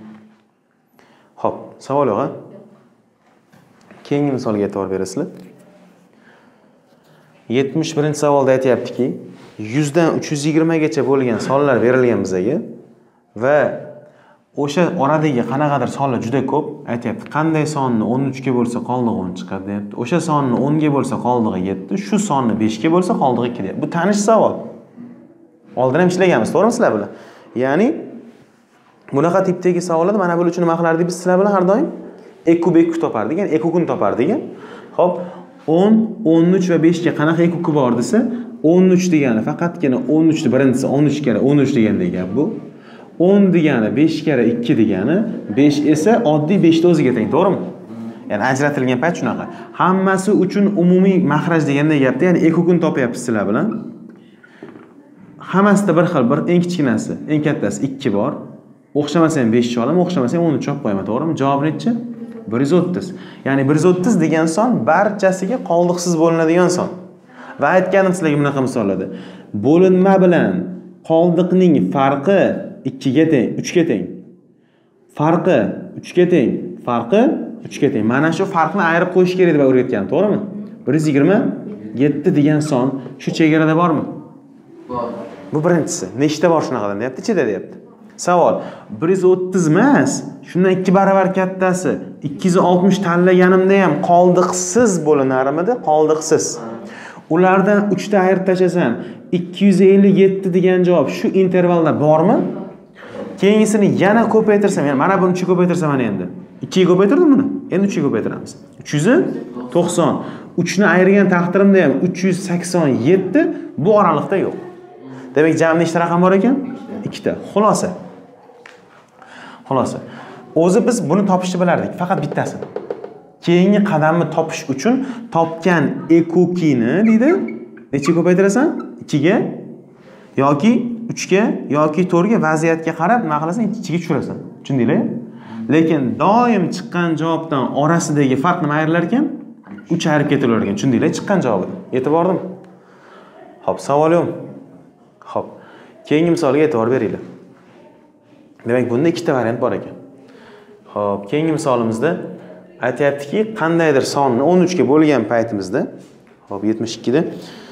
[SPEAKER 1] Xo'p, savol yo'q-a? Keyingi misolga e'tibor berasizlar. yetmish birinchi savolda aytayaptiki, yuz dan uch yuz yigirma gacha bo'lgan sonlar berilgan bizga va o'sha oradagi qanaqadir sonlar juda ko'p. Aytayapti, qanday sonni o'n uch ga bo'lsa qoldig'i o'n chiqadi deyapti. O'sha sonni o'n ga bo'lsa qoldig'i yetti, shu sonni besh ga bo'lsa qoldig'i ikki deyapti. Bu tanish savol. Oldin ham ishlaganmiz, to'g'rimi sizlar bilan? Ya'ni bunaqa tipdagi savollarda mana bular uchun nima qilardik biz sizlar bilan har doim? Ekub ekub topardik, ya'ni ekukun topardik. Xo'p, o'n, o'n uch va besh ga qanaqa ekuki bor desa, o'n uch degani faqatgina o'n uch ni birinchisi o'n uch kara o'n uch degandek gap bu. o'n degani besh kara ikki degani, besh esa oddiy besh ta o'ziga teng, to'g'rimi? Ya'ni ajratilgan payt shunaqa. Hammasi uchun umumiy maxraj degandek gapda, ya'ni ekukun topyapsiz sizlar bilan. Hammasida bir xil, bir eng kichkinasi, eng kattasi ikki bor. O'xshamasa ham besh olaman, o'xshamasa ham o'n uch olib qo'yaman, to'g'rimi? Javob necha? bir yuz o'ttiz. Ya'ni bir yuz o'ttiz degan son barchasiga qoldiqsiz bo'linadigan son. Va aytganim sizlarga bunaqa misollarda. Bo'linma bilan qoldiqning farqi ikki ga teng, uch ga teng. Farqi uch ga teng, farqi uch ga teng. Mana shu farqni ayirib qo'yish kerak deb o'rgatgan, to'g'rimi? bir yuz yigirma yetti degan son shu chegarada bormi? Bor. Bu birinchisi. Nechta bor shunaqadan deyapti, ichida deyapti. Savol, bir yuz o'ttiz emas, shundan ikki barobar kattasi ikki yuz oltmish tanlaganimda ham qoldiqsiz bo'linarmidi? Qoldiqsiz. Ulardan uch ta ayirib tashlasam, ikki yuz ellik yetti degan javob shu intervalda bormi? Keyingisini yana ko'paytirsam, ya'ni mana buni uch ko'paytirsam mana endi. ikki ga ko'paytirdim buni. Endi uch ga ko'paytiramiz. uch yuz to'qson. uch ni ayirgan taqdirimda ham uch yuz sakson yetti bu oraliqda yo'q. Demak, jami nechta raqam bor ekan? ikkita. Xulosa. Xulosa. O'zi biz buni topishni bilardik, faqat bittasi. Keyingi qadamni topish uchun topgan ekokini deydi, necha ko'paytirasan? ikki ga yoki uch ga yoki to'rt ga vaziyatga qarab nima qilasan? ikki ga tushirasan. Tushundinglar? Lekin doim chiqqan javobdan orasidagi farq nima ayrilar ekan? uch ayirib ketilar ekan. Tushundinglar? Chiqqan javobi. Yetib bordim. Xo'p, savol yo'q. Xo'p. Keyingi misolga e'tibor beringlar. Demak, bunda ikkita variant bor ekan. Xo'p, keyingi misolimizda aytayaptiki, qandaydir sonni o'n uch ga bo'lgan paytimizda, xo'p, yetmish ikki da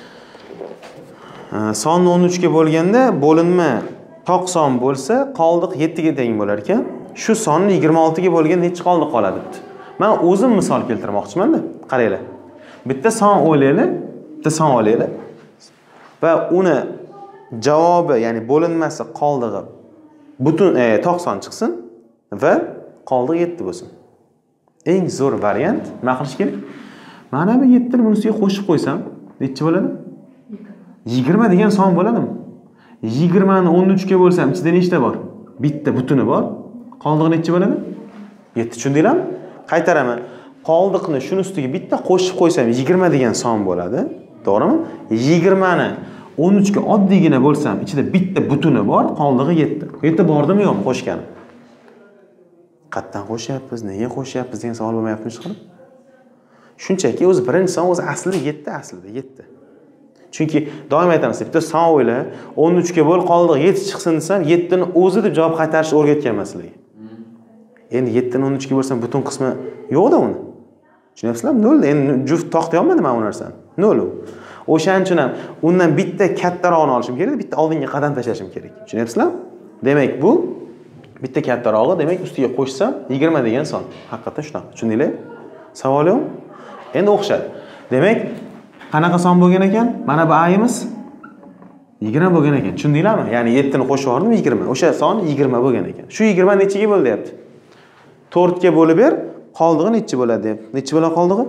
[SPEAKER 1] sonni o'n uch ga bo'lganda bo'linma toq son bo'lsa, qoldiq yetti ga teng bo'lar ekan. Shu sonni yigirma olti ga bo'lgan necha qoldiq qoladi debdi. Men o'zim misol keltirmoqchiman-da. Qaranglar. Bitta son o'ylaylik, bitta son o'ylaylik. Va uni javobi, ya'ni bo'linmasi qoldig'i butun e, toq son chiqsin va qoldiq yetti bo'lsin. Eng zo'r variant nima qilish kerak? Mana bu yetti ni buni ustiga qo'shib qo'ysam, necha bo'ladi? yigirma degan son bo'ladimi? yigirma ni o'n uch ga bo'lsam, ichida nechta bor? Bitta butuni bor. Qoldiq necha bo'ladi? yetti. Tushundinglarmi? Qaytaraman. Qoldiqni shuni ustiga bitta qo'shib qo'ysam, yigirma degan son bo'ladi. To'g'rimi? yigirma ni o'n uch ga oddiygina bo'lsam, ichida bitta butuni bor, qoldig'i yetti. yetti bordimi yo'qmi qo'shganim? Qatdan qo'shyapmiz, nega qo'shyapmiz degan savol bo'lmayaptimi hech qilib? Shunchaki o'zi birinchi son o'zi aslida yetti, aslida yetti. Chunki doim aytamiz, bitta son o'yla, o'n uch ga bo'l, qoldiq yetti chiqsin desam, yetti ni o'zi deb javob qaytarishni o'rgatganman sizlarga. Endi yetti ni o'n uch ga bo'lsam, butun qismi yo'q-da uni. Tushunyapsizlarmi? nol. Endi juft toqtay olmadim men bu narsani. nol. O'shaning uchun ham undan bitta kattarog'ini olishim kerak, bitta oldinga qadam tashlashim kerak. Tushunyapsizlarmi? Demak, bu bitta kattarog'i, demak, ustiga qo'shsam yigirma degan son. Haqiqatan shunaqa. Tushundinglar? Savol yo'q? Endi o'xshadi. Demak, qanaqa son bo'lgan ekan? Mana bu ayimiz yigirma bo'lgan ekan. Tushundinglarmi? Ya'ni yetti ni qo'shib yubordim yigirma. O'sha son yigirma bo'lgan ekan. Shu yigirma nechaga bo'ldi deyapti? to'rt ga bo'lib ber, qoldig'i necha bo'ladi deyapti. Necha bo'ladi qoldig'i?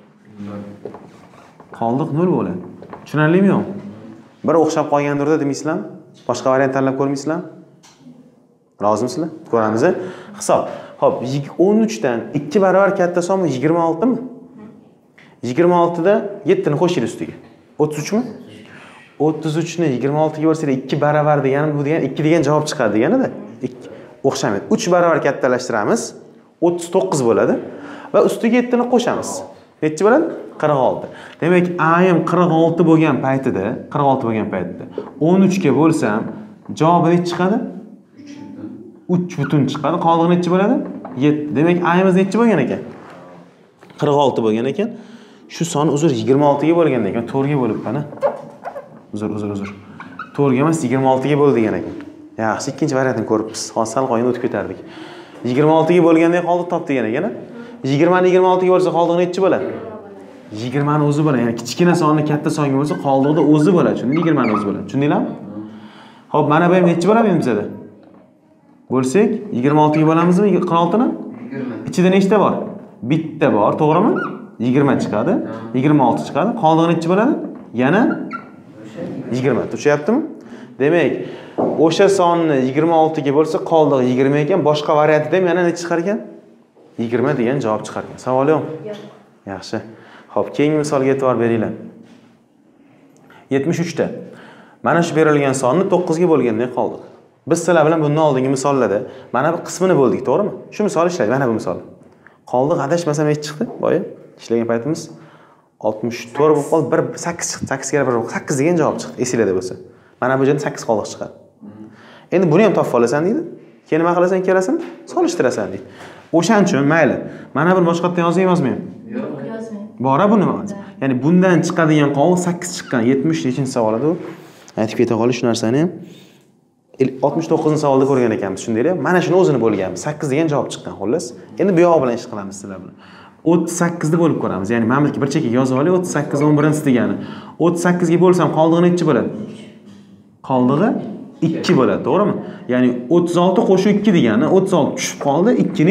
[SPEAKER 1] Qoldiq nol bo'ladi. Tushunarlimi yo'q? Bir o'xshab qolgandirda demaysizlarmi? Boshqa variant tanlab ko'rmaysizlarmi? Rozimisizlar? Ko'ramiz. Hisob. Xo'p, o'n uch dan ikki barobar katta son yigirma olti mi? yigirma olti da yetti ni qo'shing ustiga. o'ttiz uch mi? o'ttiz uch ni yigirma olti ga bo'lsa ikki barobar degani bu degan ikki degan javob chiqadi deganida. O'xshamaydi. uch barobar kattalashtiramiz, o'ttiz to'qqiz bo'ladi va ustiga yetti ni qo'shamiz. Necha bo'ladi? qirq olti. Demak, ayim qirq olti bo'lgan paytida, qirq olti bo'lgan paytida o'n uch ga bo'lsam, javobi necha chiqadi? uch butun chiqadi. Qoldig'i necha bo'ladi? yetti. Demak, ayimiz necha bo'lgan ekan? qirq olti bo'lgan ekan. Shu son uzr yigirma olti ga bo'lgan ekan. to'rt ga bo'lib qana. Uzr, uzr, uzr. to'rt ga emas, yigirma olti ga bo'ldi degan ekan. Yaxshi, ikkinchi variantini ko'ribmiz. Hozir sal qo'yib o'tib ketardik. yigirma olti ga bo'lganda qoldiq top degan ekan. yigirma ni yigirma olti ga bo'lsa qoldig'i necha bo'ladi? yigirma ni o'zi bo'ladi. Ya'ni kichkina sonni katta songa bo'lsa qoldig'ida o'zi bo'ladi. Tushundingmi? yigirma ni o'zi bo'ladi. Tushundinglarmi? Xo'p, mana bu ham necha bo'ladi endi bizda? Bo'lsak, yigirma olti ga bo'lamizmi qirq olti ni? Ichida nechta bor? Bitta bor, to'g'rimi? yigirma chiqadi. yigirma olti chiqadi. Qoldig'i necha bo'ladi? Yana yigirma. Tushunyaptimi? Demak, o'sha sonni yigirma olti ga bo'lsa, qoldig'i yigirma ekan, boshqa variantida ham yana necha chiqar ekan? yigirma degan javob chiqar ekan. Savol yo'q? Yo'q. Yaxshi. Xo'p, keyingi misolga e'tibor beringlar. yetmish uch ta. Mana shu berilgan sonni to'qqiz ga bo'lganda qoldik. Biz sizlar bilan bundan oldingi misollarda mana bu qismini bo'ldik, to'g'rimi? Shu misol ishlaylik, mana bu misol. Qoldiq adashmasam necha chiqdi? Boya ishlagan paytimiz oltmish to'rt bo'lib qoldi, bir sakkiz chiqdi. sakkiz ga bir sakkiz degan javob chiqdi. Esinglarda bo'lsa. Mana bu yerda sakkiz qoldiq chiqadi. Endi buni ham topib olasan deydi. Keyin nima qilasan, ikkalasini solishtirasan deydi. O'shaning uchun mayli. Mana buni boshqa yerdan yozaymi, yozmaymi?
[SPEAKER 2] Yo'q, yozmang.
[SPEAKER 1] Bora buni. Ya'ni bundan chiqadigan qoldiq sakkiz chiqqan. yetmish nechinchi savol edi u? Aytib keta qolish shu narsani ham. oltmish to'qqizinchi savolda ko'rgan ekanmiz, shundaylar. Mana shuni o'zini bo'lganmiz. sakkiz degan javob chiqqan, xolos. Endi bu yo'q bilan ish qilamiz sizlar bilan. o'ttiz sakkiz ni bo'lib ko'ramiz. Ya'ni mana bu bir chekkaga yozib olaylik. o'ttiz sakkiz o'n birinchi degani. o'ttiz sakkiz ga bo'lsam qoldig'i necha bo'ladi? Qoldig'i ikki bo'ladi, to'g'rimi? Ya'ni o'ttiz olti qo'shib ikki degani o'ttiz olti tushib qoldi. ikki ning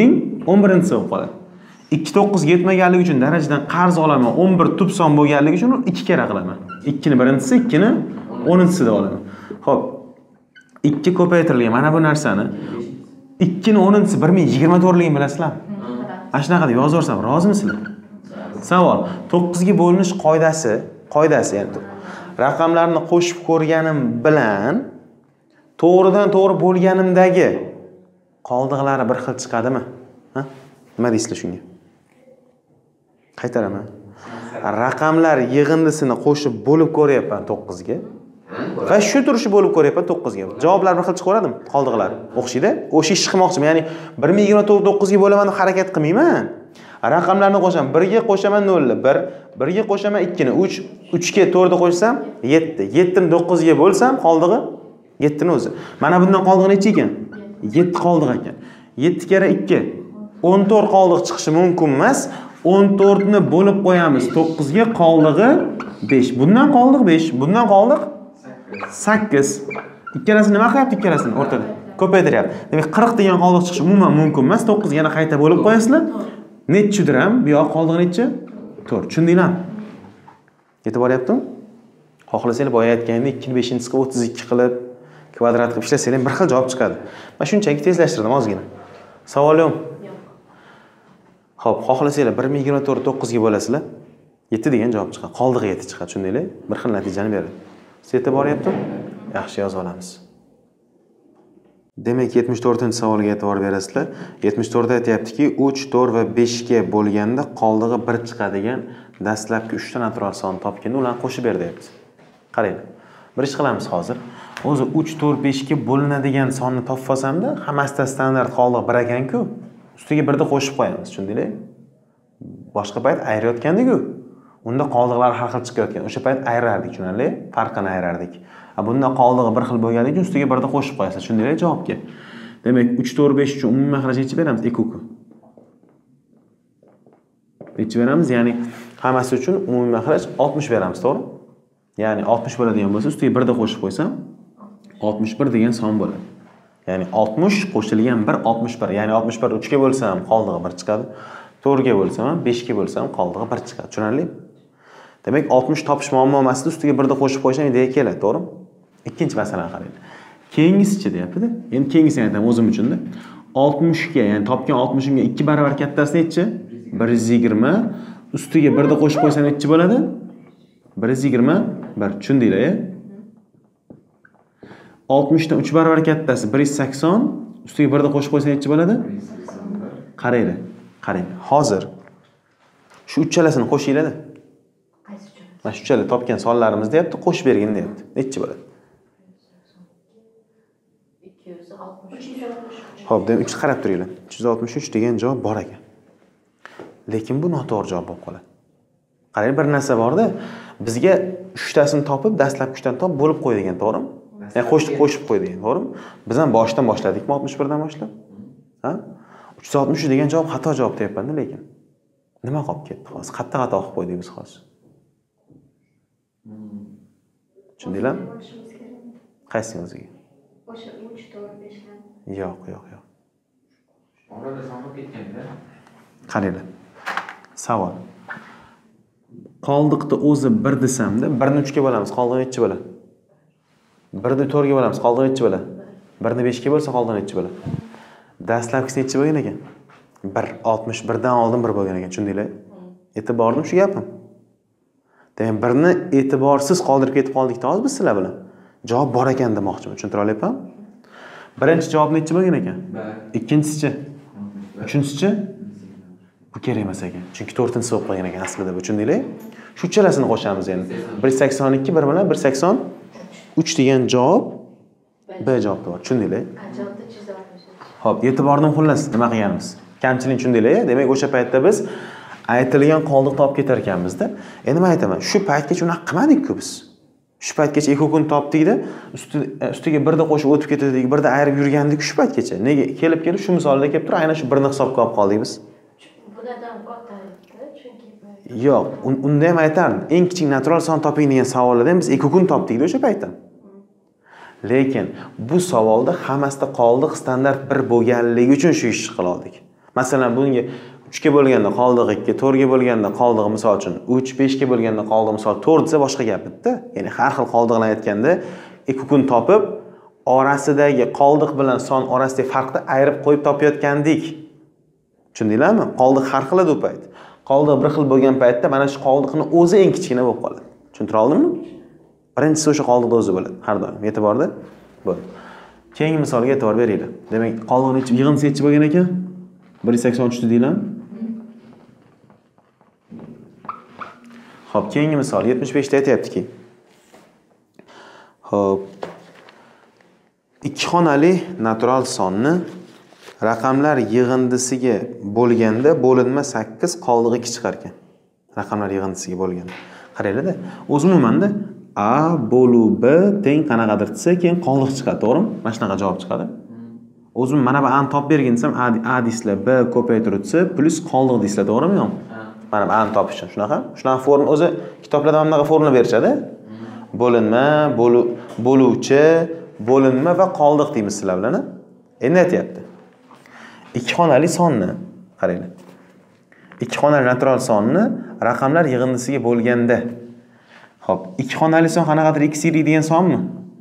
[SPEAKER 1] o'n birinchisi bo'lib qoladi. ikki to'qqiz ga yetmaganligi uchun darajadan qarz olaman. o'n bir tub son bo'lganligi uchun ikki kera qilaman. ikki ni birinchisi, ikki ni o'ninchisi deb olaman. Xo'p. ikki ko'paytirilgan mana bu narsani ikki ni o'ninchisi bir ming yigirma to'rtligini bilasizlarmi? Mana shunaqa deb yozaversam, rozimisizlar? Savol. to'qqiz ga bo'linish qoidasi, qoidasi ya'ni raqamlarni qo'shib ko'rganim bilan to'g'ridan to'g'ri bo'lganimdagi qoldiqlari bir xil chiqadimi? Ha? Nima deysizlar shunga? Qaytaraman. Raqamlar yig'indisini qo'shib bo'lib ko'ryapman to'qqiz ga. Va shu turishi bo'lib ko'ryapman to'qqiz ga. Javoblar bir xil chiqaveradimi? Qoldiqlar. O'xshaydi. O'sha ish qilmoqchiman. Ya'ni bir ming yigirma to'qqiz ga bo'laman deb harakat qilmayman. Raqamlarni qo'shaman. bir ga qo'shaman nol, bir, bir ga qo'shaman ikki ni, uch, uch ga to'rt ni qo'shsam yetti. yetti ni to'qqiz ga bo'lsam qoldig'i yetti ni o'zi. Mana bundan qoldig'i necha ekan? yetti qoldiq ekan. yetti kere ikki o'n to'rt qoldiq chiqishi mumkin emas. o'n to'rt ni bo'lib qo'yamiz to'qqiz ga, qoldig'i besh. Bundan qoldiq besh, bundan qoldiq sakkiz. Ikkalasini nima qilyapti? Ikkalasini o'rtada ko'paytiryapti. Demak, qirq degan qoldiq chiqishi umuman mumkin emas. to'qqiz yana qayta bo'lib qo'yasizlar. Nechidir ham? Bu yoq qoldiq necha? to'rt. Tushundinglarmi? Yetib boryaptimi? Xohlasanglar boya aytgandek ikki ni beshinchisiga o'ttiz ikki qilib kvadrat qilib ishlasanglar bir xil javob chiqadi. Men shunchaki tezlashtirdim ozgina. Savol yo'q? Yo'q. Xo'p, xohlasanglar bir ming yigirma to'rt to'qqiz ga bo'lasizlar. yetti degan javob chiqadi. Qoldig'i yetti chiqadi, tushundinglar? Bir xil natijani beradi. Siz yetib boryaptimi? Yaxshi yozib olamiz. Demak, yetmish to'rtinchi savolga e'tibor berasizlar. yetmish to'rt da aytayaptiki, uch, to'rt va besh ga bo'lganda qoldig'i bir chiqadigan dastlabki uch ta natural son topganda ularni qo'shib ber deyapti. Qarang. Bir ish qilamiz hozir. O'zi uch, to'rt, besh ga bo'linadigan sonni topib olsamda, hammasida standart qoldiq bir ekan-ku. Ustiga birda qo'shib qo'yamiz, tushundinglar? Boshqa payt ayirayotgandik-ku. Unda qoldiqlar har xil chiqayotgan. O'sha payt ayirardik, tushunarli? Farqini ayirardik. Bunda qoldig'i bir xil bo'lganligi uchun ustiga birda qo'shib qo'yasiz, tushundinglar javobga. Demak, uch, to'rt, besh uchun umumiy maxraj necha beramiz? ikki uku. Necha beramiz? Ya'ni hammasi uchun umumiy maxraj oltmish beramiz, to'g'ri? Ya'ni oltmish bo'ladigan bo'lsa, ustiga birda qo'shib qo'ysam, oltmish bir degan son bo'ladi. Ya'ni oltmish qo'shilgan bir oltmish bir. Ya'ni oltmish bir uch ga bo'lsam qoldig'i bir chiqadi. to'rt ga bo'lsam ham besh ga bo'lsam qoldig'i bir chiqadi. Tushunarli? Demak, oltmish topish muammo emasdi, ustiga birda qo'shib qo'ysam deya keladi, to'g'rimi? Ikkinchi masalani qarang. Keyingisicha deyapti-da. Endi kengisini aytaman o'zim uchun-da. oltmish ga, ya'ni topgan oltmishimga ikki barobar kattasi necha? bir yuz yigirma. Ustiga birda qo'shib qo'ysam necha bo'ladi? bir yuz yigirma bir. Tushundinglar-a? oltmish dan uch barobar kattasi bir yuz sakson. Ustiga birda qo'shib qo'ysam necha bo'ladi? Qaranglar. Qarang. Hozir shu uchalasini qo'shinglar-da.
[SPEAKER 2] Qaysi uchala?
[SPEAKER 1] Mana shu uchala topgan sonlarimiz deyapti, qo'shib bergin deyapti. Necha bo'ladi?
[SPEAKER 2] ikki yuz oltmish.
[SPEAKER 1] Xo'p, demak uch qarab turinglar. uch yuz oltmish uch degan javob bor ekan. Lekin bu noto'g'ri javob bo'lib qoladi. Qarang, bir narsa bor-da, bizga uchtasini topib, dastlabki uchdan topib bo'lib qo'y degan, to'g'rimi? Ya'ni qo'shib qo'shib qo'y degan, to'g'rimi? Biz ham boshdan boshladikmi oltmish birdan boshlab? Ha? uch yuz oltmish uch degan javob xato javob deyapman-da, lekin. Nima qolib ketdi hozir? Qatta xato qilib qo'ydik biz hozir. Tushundinglarmi? Qaysi o'ziga?
[SPEAKER 2] O'sha uch, to'rt, besh dan.
[SPEAKER 1] Yo'q, yo'q, yo'q.
[SPEAKER 3] Orada songa ketganda.
[SPEAKER 1] Qaranglar. Savol. Qoldiqni o'zi bir desamda, bir ni uch ga bo'lamiz, qoldiq necha bo'ladi? bir ni to'rt ga bo'lamiz, qoldiq necha bo'ladi? bir ni besh ga bo'lsa, qoldiq necha bo'ladi? Dastlabkisi necha bo'lgan ekan? bir oltmish bir dan oldin bir bo'lgan ekan, tushundinglar? E'tibordim shu gapim. Demak, birni e'tiborsiz qoldirib ketib qoldikda hozir biz sizlar bilan. Javob bor ekan demoqchiman, tushuntira olyapman? Birinchi javob necha bo'lgan ekan? Ikkinchisi-chi? Uchinchisi-chi? Bu kerak emas ekan. Chunki to'rtinchisi bo'lib qolgan ekan aslida, tushundinglar? Shu uchalasini qo'shamiz endi. bir yuz sakson ikki bir bilan bir yuz sakson uch degan javob B javobda bor. Tushundinglar?
[SPEAKER 2] Javobda uch yuz oltmish uch.
[SPEAKER 1] Xo'p, e'tiborni xullas nima qilganimiz? Kamchilik tushundinglar? Demak, o'sha paytda biz aytilgan qoldiq topib ketar ekanmiz-da. Endi men aytaman, shu paytgacha unaqa qilmadik-ku biz. Shu paytgacha ikki kun topdik-da, ustiga birda qo'shib o'tib ketdik, birda ayirib yurgandik shu paytgacha. Nega kelib kelib shu misolda kelib turib, aynan shu birni hisobga olib qoldik biz.
[SPEAKER 2] Bulardan katta, chunki
[SPEAKER 1] yo'q, unda ham aytardim. Eng kichik natural son toping degan savolda ham biz ikki kun topdik-da o'sha paytda. Lekin bu savolda hammasida qoldiq standart bir bo'lganligi uchun shu ishni qila oldik. Masalan, bunga uch ga bo'lganda qoldig'i ikki, to'rt ga bo'lganda qoldig'i misol uchun uch, besh ga bo'lganda qoldig'i misol to'rt desa boshqa gap bitta. Ya'ni har xil qoldiqlarni aytganda ikki kun topib, orasidagi qoldiq bilan son orasidagi farqni ayirib qo'yib topayotgandik. Tushundinglarmi? Qoldiq har xil edi u payt. Qoldiq bir xil bo'lgan paytda mana shu qoldiqning o'zi eng kichkina bo'lib qoladi. Tushuntira oldimmi? Birinchisi o'sha qoldiqning o'zi bo'ladi har doim. E'tiborda bo'l. Keyingi misolga e'tibor beringlar. Demak, qoldiqning ichi yig'indisi necha bo'lgan ekan? bir yuz sakson uch dedinglar. Xo'p, keyingi misol yetmish besh da aytayaptiki. Xo'p. Ikki xonali natural sonni raqamlar yig'indisiga bo'lganda bo'linma sakkiz, qoldig'i ikki chiqar ekan. Raqamlar yig'indisiga bo'lganda. Qaranglar-da. O'zi umumanda A bo'lu B teng qanaqadir desa, keyin qoldiq chiqadi, to'g'rimi? Mana shunaqa javob chiqadi. O'zim mana bu A ni topib bergin desam, A deysizlar, B ko'paytirib desa, plus qoldiq deysizlar, to'g'rimi yo'qmi? Mana bu A ni topish uchun shunaqa. Shunaqa forma o'zi kitoblarda ham bunaqa formula berishadi. Bo'linma, bo'luvchi, bo'linma va qoldiq deymiz sizlar bilan. Endi aytayapti. Ikki xonali sonni qaranglar. Ikki xonali natural sonni raqamlar yig'indisiga bo'lganda. Xo'p, ikki xonali son qanaqadir x y degan sonmi?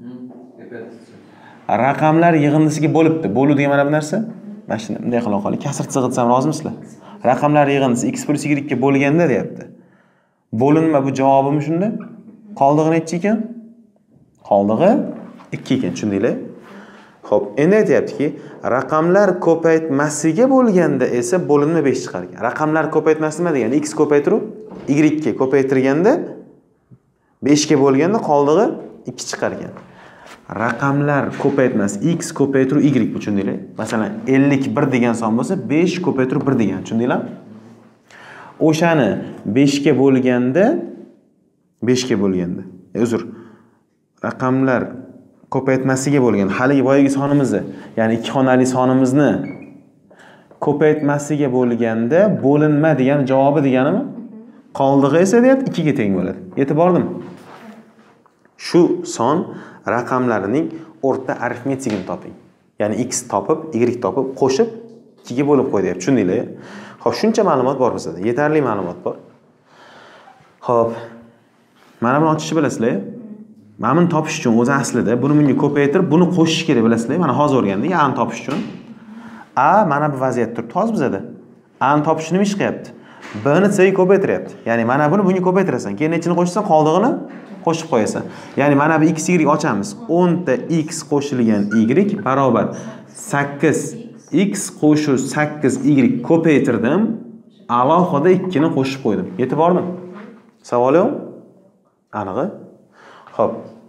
[SPEAKER 1] Raqamlar yig'indisiga bo'libdi. Bo'lu degan mana bu narsa. Mana shuni bunday qila qoling. Kasr sig'itsam rozimisizlar? Raqamlar yig'indisi x plus y ga bo'lganda deyapti. Bo'linma bu javobim shunda. Qoldig'i necha ekan? Qoldig'i ikki ekan, tushundinglar? Xo'p, endi aytayaptiki, raqamlar ko'paytmasiga bo'lganda esa bo'linma besh chiqar ekan. Raqamlar ko'paytmasi nima degani? X ko'paytirib y ga ko'paytirganda besh ga bo'lganda qoldig'i ikki chiqar ekan. Raqamlar ko'paytmasi x ko'paytirib y bu, tushundinglar? Masalan, ellik bir degan son bo'lsa, besh ko'paytirib bir degan, tushundinglar? O'shani besh ga bo'lganda besh ga bo'lganda. Uzr. Raqamlar ko'paytmasiga bo'lgan haligi boyagi sonimizni, ya'ni ikki xonali sonimizni ko'paytmasiga bo'lganda bo'linma degan javobi deganimi? Qoldig'i esa deyapti ikki ga teng bo'ladi. Yetib bordimi? Shu son raqamlarining o'rta arifmetikini toping. Ya'ni x topib, y topib, qo'shib ikki ga bo'lib qo'y deyapti. Tushundinglar? Xo'p, shuncha ma'lumot bor bizda. Yetarli ma'lumot bor. Xo'p. Mana buni ochishni bilasizlar? Mana buni topish uchun o'zi aslida buni bunga ko'paytirib, buni qo'shish kerak, bilasizlar? Mana hozir o'rgandik, A ni topish uchun. A mana bu vaziyat turibdi hozir bizda. A ni topish nima ish qilyapti? B ni C ga ko'paytiryapti. Ya'ni mana buni bunga ko'paytirasan. Keyin nechini qo'shsan, qoldig'ini qo'shib qo'yasan. Ya'ni mana bu x y ochamiz. o'n ta x qo'shilgan y barobar sakkiz x qo'shib sakkiz y ko'paytirdim. Alohida ikki ni qo'shib qo'ydim. Yetib bordim. Savol yo'q? Anig'i? Xo'p.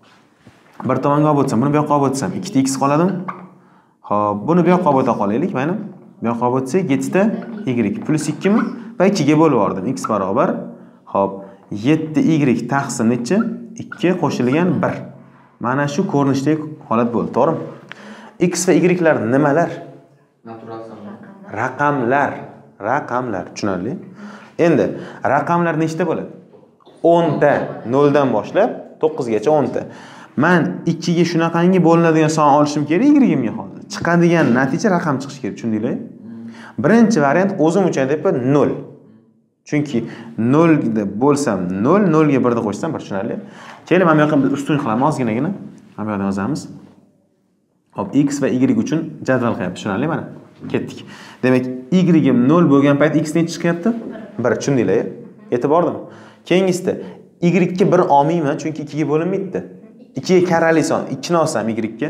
[SPEAKER 1] Bir tomonga olib o'tsam, buni bu yoqqa olib o'tsam, ikki ta x qoladimi? Xo'p, buni bu yoqqa olib o'ta qolaylik, mana. Bu yoqqa olib o'tsak, yetti ta y plus ikki mi? Va ikki ga bo'lib yubordim. X barobar. Xo'p, yetti y taqsim necha? ikki qo'shilgan bir. Mana shu ko'rinishdagi holat bo'ldi, to'g'rimi? X va y lar nimalar?
[SPEAKER 3] Natural sonlar.
[SPEAKER 1] Raqamlar, raqamlar, tushunarli? Endi raqamlar nechta bo'ladi? o'n ta, noldan boshlab to'qqiz gacha o'n ta. Men ikki ga shunaqangi bo'linadigan son olishim kerak y ga hozir. Chiqadigan natija raqam chiqishi kerak, tushundinglar? Birinchi variant o'zim uchun deb nol. Chunki nol ga bo'lsam nol, nol ga bir ni qo'shsam bir, tushunarli? Keling, men bu yoqqa ustun qilamiz ozginagina. Mana bu yerdan yozamiz. Hop, x va y uchun jadval qilyapti, tushunarli mana. Ketdik. Demak, y ga nol bo'lgan payt x necha chiqyapti? bir, tushundinglar? Yetib bordimi? Keyingisida y ga bir olmayman, chunki ikki ga bo'linmaydi. ikki ga karali son, ikki ni olsam y ga.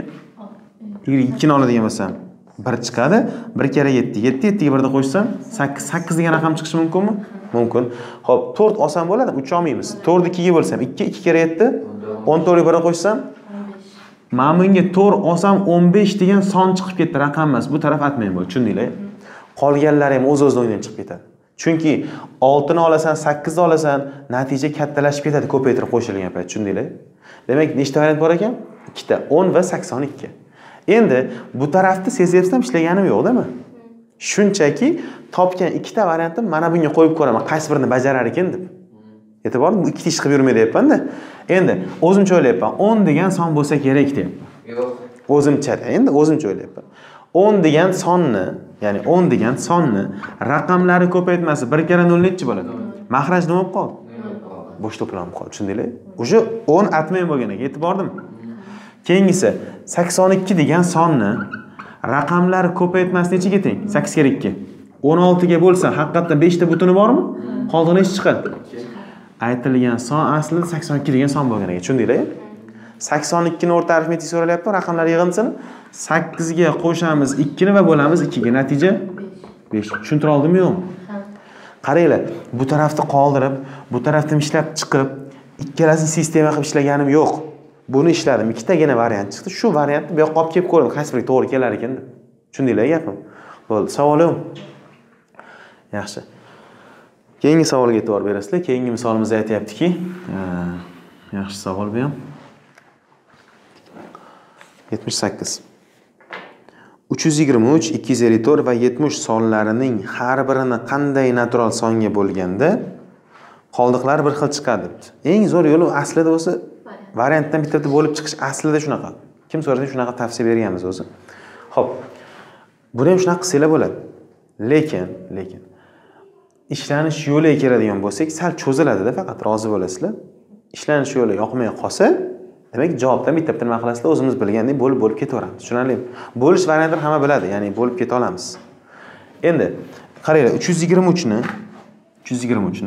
[SPEAKER 1] Y ikki ni oladigan bo'lsam bir chiqadi. bir kere yetti, yetti, yetti ga bir ni qo'shsam sakkiz, sakkiz degan raqam chiqishi mumkinmi? Mumkin. Xo'p, to'rt olsam bo'ladi, uch olmaymiz. to'rt ikki ga bo'lsam ikki, ikki kere yetti, o'n to'rt ga bir ni qo'shsam mana bunga to'rt olsam o'n besh degan son chiqib ketdi, raqam emas. Bu taraf atmang bo'ldi, tushundinglar? Qolganlari ham o'z-o'zidan o'yindan chiqib ketadi. Chunki olti ni olasan, sakkiz ni olasan, natija kattalashib ketadi ko'paytirib qo'shilgan payt, tushundinglar? Demak, nechta variant bor ekan? ikkita, o'n va sakson ikki. Endi bu tarafni sezyapsam ishlaganim yo'q-da-mi? Shunchaki topgan ikkita variantni mana bunga qo'yib ko'raman, qaysi birini bajarar ekan deb. Yetib bordim, bu ikkita ish qilib yurmaydi deyapman-da. Endi o'zimcha o'ylayapman, o'n degan son bo'lsa kerak deyapman.
[SPEAKER 3] Yo'q.
[SPEAKER 1] O'zimcha, endi o'zimcha o'ylayapman. o'n degan sonni, ya'ni o'n degan sonni raqamlari ko'paytmasi bir karra nol nechi bo'ladi? Mahraj nima bo'lib qoldi? Bo'sh to'planib qoldi, tushundinglar? O'sha o'n atmagan bo'lgan ekan, yetib bordimi? Keyingisi sakson ikki degan sonni raqamlari ko'paytmasi nechiga teng? sakkiz karra ikki. o'n olti ga bo'lsa, haqiqatdan besh ta butuni bormi? Qoldig'i nechi chiqadi? Aytilgan son aslida sakson ikki degan son bo'lgan ekan, tushundinglar? sakson ikki ni o'rta arifmetik so'ralyapti, raqamlar yig'indisini sakkiz ga qo'shamiz ikki ni va bo'lamiz ikki ga. Natija besh. Tushuntira oldimmi yo'qmi? Qaranglar, bu tarafni qoldirib, bu tarafdan ishlab chiqib, ikkalasini sistema qilib ishlaganim yo'q. Buni ishladim. Ikkitagina variant chiqdi. Shu variantni bu yoqqa olib kelib ko'rdim, qaysi biri to'g'ri kelar ekan deb. Tushundinglar gapim? Bo'ldi, savol yo'qmi? Yaxshi. Keyingi savolga e'tibor berasizlar. Keyingi misolimizda aytayaptiki, yaxshi savol bu ham. yetmish sakkiz. uch yuz yigirma uch, ikki yuz ellik to'rt va yetmish sonlarining har birini qanday natural songa bo'lganda qoldiqlar bir xil chiqadi debdi. Eng zo'r yo'li aslida o'zi variantdan bitta bo'lib chiqish aslida shunaqa. Kim so'rasa shunaqa tavsiya berganmiz o'zi. Xo'p. Buni ham shunaqa qilsanglar bo'ladi. Lekin, lekin ishlanish yo'liga keladigan bo'lsak, sal cho'ziladi-da, faqat rozi bo'lasizlar. Ishlanish yo'li yoqmay qolsa, demak javobdan bitta-bitta nima qilasizlar, o'zimiz bilgandek bo'lib-bo'lib ketaveramiz. Tushunarlimi? Bo'lish variantini hamma biladi, ya'ni bo'lib keta olamiz. Endi qaranglar, uch yuz yigirma uch ni uch yuz yigirma uch ni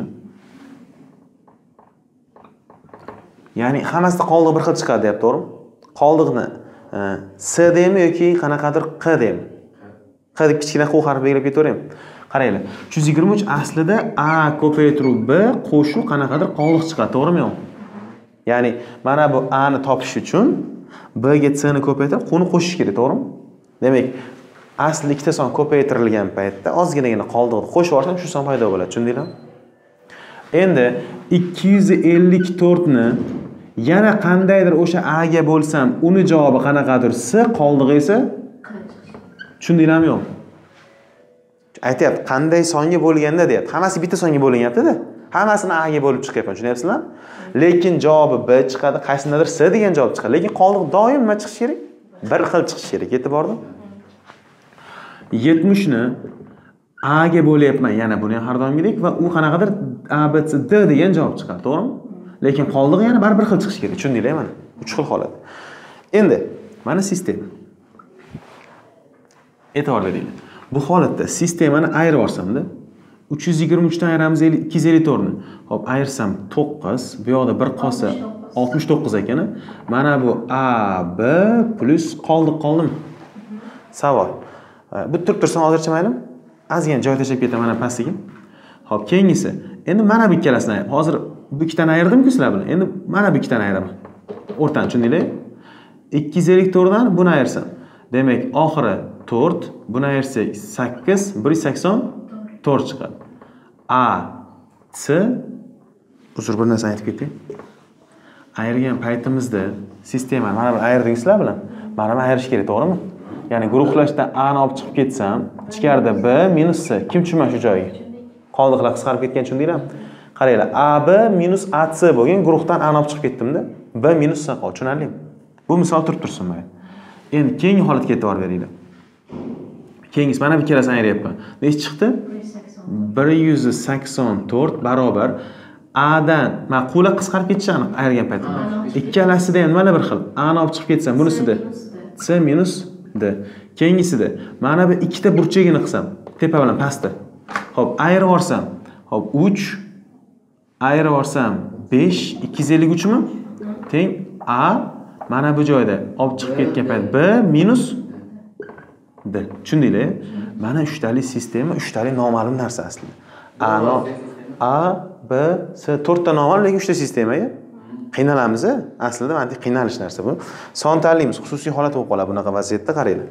[SPEAKER 1] ya'ni hammasida qoldiq bir xil chiqadi, deyapti, to'g'rimi? Qoldiqni S deymi yoki qanaqadir Q deymi? Q deb kichkina q harfi belgilab ketaveraymi? Qaranglar, uch yuz yigirma uch aslida A ko'paytiruv B qo'shuv qanaqadir qoldiq chiqadi, to'g'rimi yo'qmi? Ya'ni mana bu A ni topish uchun B ga C ni ko'paytirib, Q ni qo'shish kerak, to'g'rimi? Demak, asli ikkita son ko'paytirilgan paytda ozginagina qoldiqni qo'shib yuborsam, shu son paydo bo'ladi, tushundinglarmi? Endi ikki yuz ellik to'rt ni yana qandaydir o'sha A ga bo'lsam, uni javobi qanaqadir C, qoldig'i esa tushundinglarmi yo'qmi? Aytayapti, qanday songa bo'lganda deyapti. Hammasi bitta songa bo'linyapti-da. Hammasini A ga bo'lib chiqyapman, tushunyapsizlarmi? Lekin javobi B chiqadi, qaysidir C degan javob chiqadi. Lekin qoldiq doim nima chiqishi kerak? Bir xil chiqishi kerak. Yetib bordim? yetmish ni A ga bo'lyapman, yana buni ham har doimgidek va u qanaqadir A, B, C, D degan javob chiqadi, to'g'rimi? Lekin qoldiq yana baribir xil chiqishi kerak. Tushundinglarmi mana? uch xil holat. Endi mana sistema. E'tibor beringlar. Bu holatda sistemani ayirib olsam-da, uch yuz yigirma uch dan ayiramiz ikki yuz ellik to'rt ni. Hop, ayirsam to'qqiz, bu yoqda bir qolsa oltmish to'qqiz ekan. Mana bu A, B plus qoldiq qoldimi? Savol. Bu turib tursam hozircha maylimi? Ozgina joy tashlab ketaman mana pastiga. Hop, keyingisi. Endi mana bu ikkalasini ayirib. Hozir bu ikkitani ayirdim-ku sizlar bilan. Endi mana bu ikkitani ayiraman. O'rtani tushundinglar? ikki yuz ellik to'rt dan buni ayirsam. Demak, oxiri to'rt, buni ayirsak sakkiz, bir yuz sakson to'rt chiqadi. A, C, uzr bir narsa aytib ketay. Ayirgan paytimizda sistemani mana bir ayirdingizlar bilan. Mana bu ayirish kerak, to'g'rimi? Ya'ni guruhlashdan A ni olib chiqib ketsam, ichkarida B minus C, kim tushunman shu joyga? Qoldiqlar qisqarib ketgan, tushundinglarmi? Qaranglar, A B minus A C bo'lgan guruhdan A ni olib chiqib ketdim-da, B minus C qoldi, tushunarlimi? Bu misol turib tursin mana. Endi keyingi holatga e'tibor beringlar. Keyingisi mana bu ikkalasini ayiryapman. Nechi chiqdi? bir yuz sakson to'rt barobar A dan, mana qo'llar qisqarib ketishi aniq ayirgan paytimda. Ikkalasida ham mana bir xil. A ni olib chiqib ketsam, bunisida C minus D. Keyingisida mana bu ikkita burchagini qilsam, tepa bilan pastda. Hop, ayirib olsam, hop uch ayirib olsam besh, ikki yuz ellik uch mi? Teng A mana bu joyda olib chiqib ketgan payt B minus D. Tushundinglar? Mana uchtali sistema, uchtali noma'lum narsa aslida. A no A, B, C to'rtta noma'lum, lekin uchta sistemaga qiynalamiz. Aslida mana qiynalish narsa bu. Son tanlaymiz, xususiy holat bo'lib qoladi bunaqa vaziyatda, qaranglar.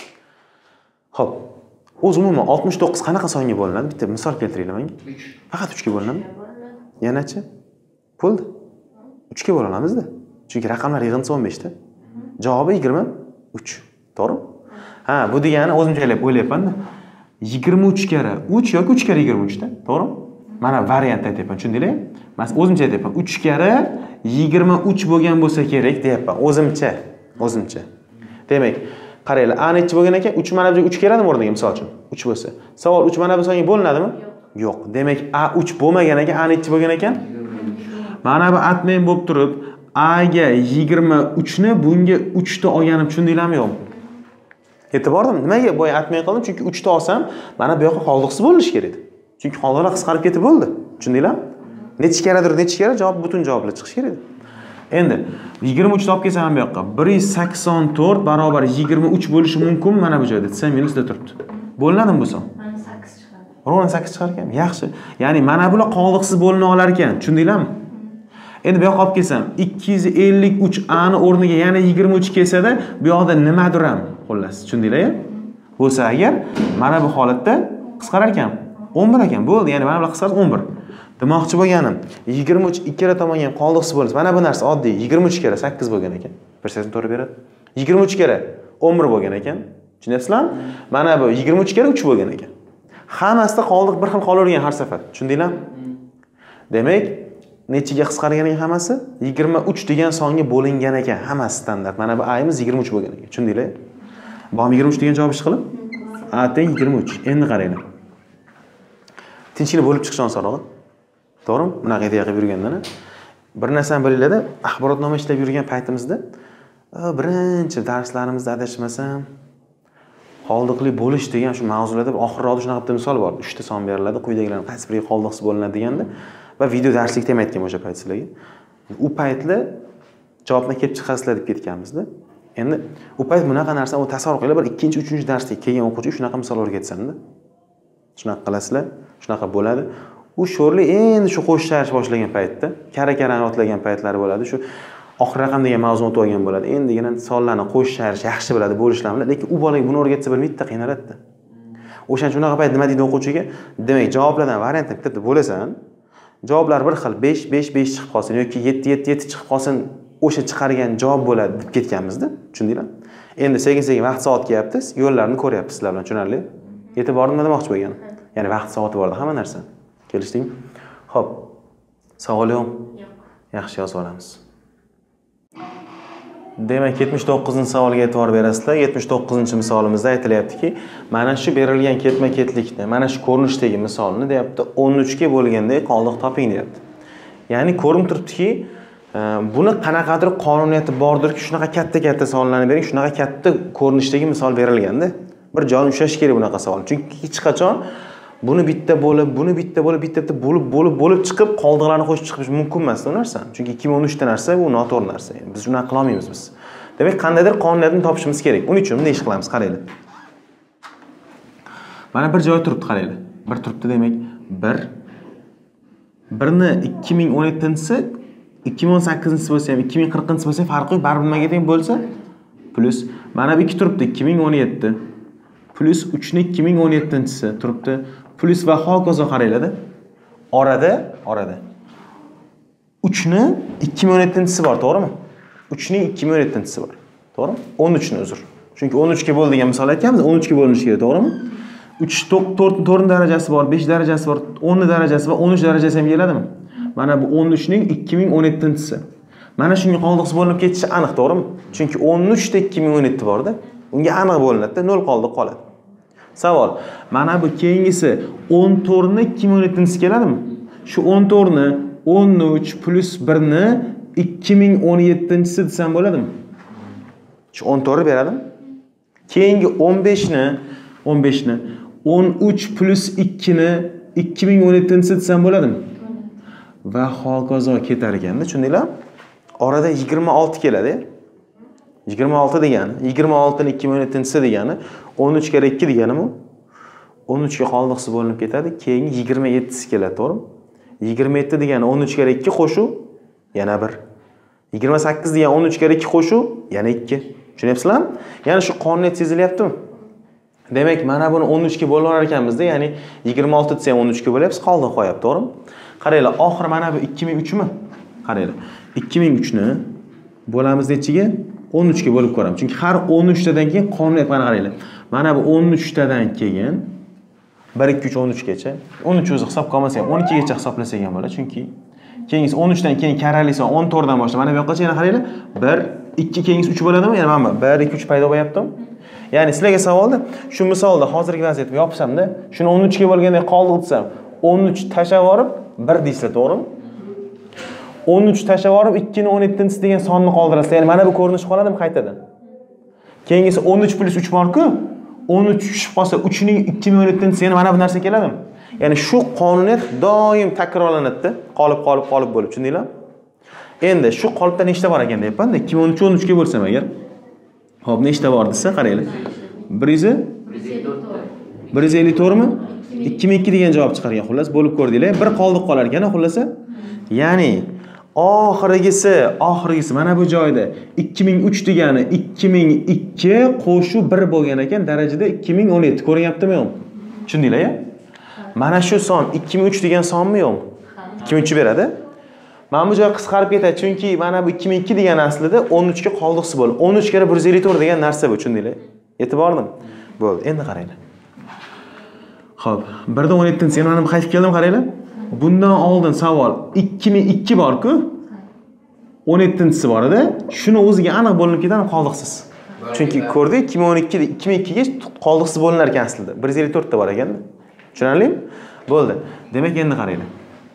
[SPEAKER 1] Xo'p. O'zi umuman oltmish to'qqiz qanaqa songa bo'linadi? Bitta misol keltiringlar menga.
[SPEAKER 3] uch.
[SPEAKER 1] Faqat uch ga bo'linadimi? Yanachi? Bo'ldi. uch ga bo'la olamizda. Chunki raqamlar yig'indisi o'n besh ta. Javobi yigirma uch. To'g'rimi? Ha, bu degani o'zim joylab o'ylayapman-da. yigirma uch karra uch yoki uch karra yigirma uch ta, to'g'rimi? Mana variant aytyapman, tushundinglar? Men o'zimcha aytyapman. uch karra yigirma uch bo'lgan bo'lsa kerak deyapman, o'zimcha, o'zimcha. Demak, Qaranglar, a nechi bo'lgan ekan? uch mana bu yerga uch keladimi o'rniga, misol uchun? uch bo'lsa. Savol uch mana bu songa bo'linadimi? Yo'q. Demak, a uch bo'lmagan ekan, a nechi bo'lgan ekan? Mana bu atmen bo'lib turib, a ga yigirma uch ni bunga uch ta olganim tushundinglarmi yo'qmi? Yetib bordim. Nimaga boya atmen qildim? Chunki uch ta olsam, mana bu yoqqa qoldiqsiz bo'lishi kerak edi. Chunki qoldiqlar qisqarib ketib bo'ldi. Tushundinglarmi? Nechi keradir, nechi kera javob butun javoblar chiqishi kerak edi. Endi yigirma uch ni olib kelsam bu yoqqa bir yuz sakson to'rt barobar yigirma uch bo'lishi mumkin mana bu joyda. desa minus da turibdi. Bo'linadimi bu son?
[SPEAKER 2] Mana sakkiz chiqadi.
[SPEAKER 1] Rovna sakkiz chiqar ekan. Yaxshi. Ya'ni mana bular qoldiqsiz bo'lina olar ekan. Tushundinglarmi? Endi bu yoqqa olib kelsam ikki yuz ellik uch a ni o'rniga yana yigirma uch kelsada, bu yoqda nimadir ham, xullas, tushundinglar-a? Bo'lsa agar mana bu holatda qisqarar ekan. o'n bir ekan. Bo'ldi, ya'ni mana bular qisqarsa o'n bir. Demoqchi bo'lganim, yigirma uch ikkala tomonga ham qoldiqsiz bo'lsa, mana bu narsa oddiy. yigirma uch kera sakkiz bo'lgan ekan. Bir sezim to'g'ri beradi. yigirma uch kera o'n bir bo'lgan ekan. Tushunyapsizlarmi? Mana bu yigirma uch kera uch bo'lgan ekan. Hammasida qoldiq bir xil qolavergan har safar. Tushundinglarmi? Demak, nechiga qisqarganining hammasi yigirma uch degan songa bo'lingan ekan, hammasi standart. Mana bu ayimiz yigirma uch bo'lgan ekan. Tushundinglar? Bu ham yigirma uch degan javob ish qilib, a teng yigirma uch. Endi qaranglar. Tinchlikni bo'lib chiqishon so'rog'i. To'g'rimi? Bunaqa ideya qilib yurgandan. Bir narsani bilinglar-da, axborotnoma ishlab yurgan paytimizda birinchi darslarimizda adashmasam qoldiqli bo'lish degan shu mavzularda oxirroqda shunaqa bitta misol bor. uch ta son beriladi, quyidagilarning qaysi biriga qoldiqsiz bo'linadi deganda va video darslikda ham aytgan o'sha payt sizlarga. U paytlar javobni kelib chiqasizlar deb ketganmiz-da. Endi u payt bunaqa narsani u tasavvur qilinglar, bir ikkinchi, uchinchi darsga kelgan o'quvchi shunaqa misol o'rgatsam-da. Shunaqa qilasizlar, shunaqa bo'ladi. U sho'rli endi shu qo'shiq chalish boshlagan paytda, kara-kara otlagan paytlari bo'ladi. Shu oxir raqam degan mavzuni o'tib olgan bo'ladi. Endigina sonlarni qo'shiq chalish yaxshi biladi, bo'lishlarni, lekin u bolaga buni o'rgatsa bilmaydi-da, qiynaladi-da. O'shaning unaqa payt nima deydi o'quvchiga? Demak, javoblardan variantni bitta bo'lasan, javoblar bir xil besh besh besh chiqib qolsin yoki yetti yetti yetti chiqib qolsin, o'sha chiqargan javob bo'ladi deb ketganmiz-da. Tushundinglar? Endi sekin-sekin vaqt soat kelyapti, yo'llarini ko'ryapsiz sizlar bilan, tushunarli? Yetib bordim nima demoqchi bo'lganim? Ya'ni vaqt soati borda hamma narsa. Kelishdingmi? Xo'p. Savol yo'qmi?
[SPEAKER 2] Yo'q.
[SPEAKER 1] Yaxshi yozib olamiz. Demak, yetmish to'qqizinchi savolga e'tibor berasizlar. yetmish to'qqizinchi misolimizda aytilyaptiki, mana shu berilgan ketma-ketlikni, mana shu ko'rinishdagi misolni deyapti, o'n uch ga bo'lganda qoldiq toping deyapti. Ya'ni ko'rinib turibdiki, buni qanaqadir qonuniyati bordirki, shunaqa katta-katta savollarni bering, shunaqa katta ko'rinishdagi misol berilganda, bir joyni ushlash kerak bunaqa savol. Chunki hech qachon buni bitta bo'lib, buni bitta bo'lib, bitta-bitta bo'lib, bo'lib, bo'lib chiqib, qoldiqlarni qo'shib chiqish mumkin emas bu narsa. Chunki ikki ming o'n uch ta narsa bu noto'g'ri narsa. Biz shuni qila olmaymiz biz. Demak, qandaydir qonuniyatni topishimiz kerak. Uning uchun bunday ish qilamiz, qaranglar. Mana bir joy turibdi, qaranglar. Bir turibdi demak, bir birni ikki ming o'n yettinchisi, ikki ming o'n sakkizinchisi bo'lsa ham, ikki ming qirqinchisi bo'lsa ham farqi yo'q, baribir nimaga teng bo'lsa, plus mana bu ikki turibdi, ikki ming o'n yetti plus uch ni ikki ming o'n yettinchisi turibdi. Plus va hokazo qaranglar-da. Orada, orada. uch ni ikki ming o'n yettinchisi bor, to'g'rimi? uch ning ikki ming o'n yettinchisi bor. To'g'rimi? o'n uch ni uzr. Chunki o'n uch ga bo'l degan misol aytganmiz, o'n uch ga bo'linishi kerak, to'g'rimi? uch to'rt darajasi bor, besh darajasi bor, o'n darajasi va o'n uch darajasi ham keladimi? Mana bu o'n uch ning ikki ming o'n yettinchisi. Mana shunga qoldiqsiz bo'linib ketishi aniq, to'g'rimi? Chunki o'n uch da ikki ming o'n yetti bor-da. Unga aniq bo'linadi-da, nol qoldiq qoladi. Savol. Mana bu keyingisi o'n to'rt ni ikki ming o'n yettinchisi keladimi? Shu o'n to'rt ni o'n uch plus bir ni ikki ming o'n yettinchisi desam bo'ladimi? Shu o'n to'rt ni beradimi? Keyingi o'n besh ni, o'n besh ni o'n uch plus ikki ni ikki ming o'n yettinchisi desam bo'ladimi? Va hokazo ketar ekanda, tushundinglar? Orada yigirma olti keladi. yigirma olti degani, yigirma olti ni ikki ming o'n yettinchisi degani, o'n uch kere ikki deganimi? o'n uch ga qoldiqsiz bo'linib ketadi, keyin yigirma yettisi keladi, to'g'rimi? yigirma yetti degani o'n uch kere ikki qo'shuv yana bir. yigirma sakkiz degani o'n uch kere ikki qo'shuv yana ikki. Tushunyapsizlarmi? Ya'ni shu qonuniyat sezilyaptimi? Demak, mana buni o'n uch ga bo'lib olar ekanmiz-da, ya'ni yigirma olti desa ham o'n uch ga bo'lyapsiz, qoldiq qo'yapti, to'g'rimi? Qaranglar, oxir mana bu ikki ming uch mi? Qaranglar. ikki ming uch ni bo'lamiz nechiga? o'n uch ga bo'lib ko'ramiz. Chunki har o'n uch tadan keyin qonuniyat mana qaranglar. Mana bu o'n uch tadan keyin bir ikki uch o'n uch gacha. o'n uch o'zi hisobga olmasa ham o'n ikki gacha hisoblasak ham bo'ladi. Chunki keyingisi o'n uch dan keyin karali son o'n to'rt dan boshlab mana bu yoqqacha yana qaranglar. bir ikki keyingisi uch bo'ladimi? Yana mana bir ikki uch paydo bo'lyaptimi? Ya'ni sizlarga savolda, shu misolda hozirgi vaziyatga yopsam-da, shuni o'n uch ga bo'lganda qoldi desam, o'n uch tashlab yorib bir deysizlar, to'g'rimi? o'n uch tashlab yorib ikki ni o'n yettinchisi degan sonni qoldirasiz. Ya'ni mana bu ko'rinish qoladimi qaytadan? Keyingisi o'n uch plus uch bor-ku, o'n uch tushib qolsa uch ning ikki ming o'n yettinchisi yana mana bu narsa keladimi? Ya'ni shu qonuniyat doim takrorlanadi, qolib qolib qolib bo'lib, tushundinglarmi? Endi shu qolipda nechta bor ekan deyapman-da, ikki ming o'n uch o'n uch ga bo'lsam agar. Xo'p, nechta bor desa, qaranglar. bir yuz bir yuz ellik to'rt mi? ikki ming ikki degan javob chiqargan, xullas bo'lib ko'rdinglar. Bir qoldiq qolar ekan, xullasa. Ya'ni oxirgisi, oxirgisi mana bu joyda ikki ming uch degani ikki ming ikki qo'shuv bir bo'lgan ekan, darajada ikki ming o'n yetti. Ko'ryaptimi yo'qmi? Tushundinglar-ya? Mana shu son ikki ming uch degan sonmi yo'qmi? ikki ming uch beradi. Mana bu joy qisqarib ketadi, chunki mana bu ikki ming ikki degan aslida o'n uch ga qoldiqsi bo'ladi. o'n uch kere bir yuz ellik to'rt degan narsa bu, tushundinglar? Yetib bordim. Bo'ldi. Endi qaranglar. Xo'p, bir dan o'n yettinchisi yana mana qaytib keldim, qaranglar. Bundan oldin savol ikki ming ikki bor-ku, o'n yettinchisi bor edi. Shuni o'ziga aniq bo'linib ketadi qoldiqsiz. Chunki ko'rdik, ikki ming o'n ikki da ikki ming ikki ga qoldiqsiz bo'linar ekan aslida. bir yuz ellik to'rt ta bor ekan. Tushunarlimi? Bo'ldi. Demak, endi qaranglar.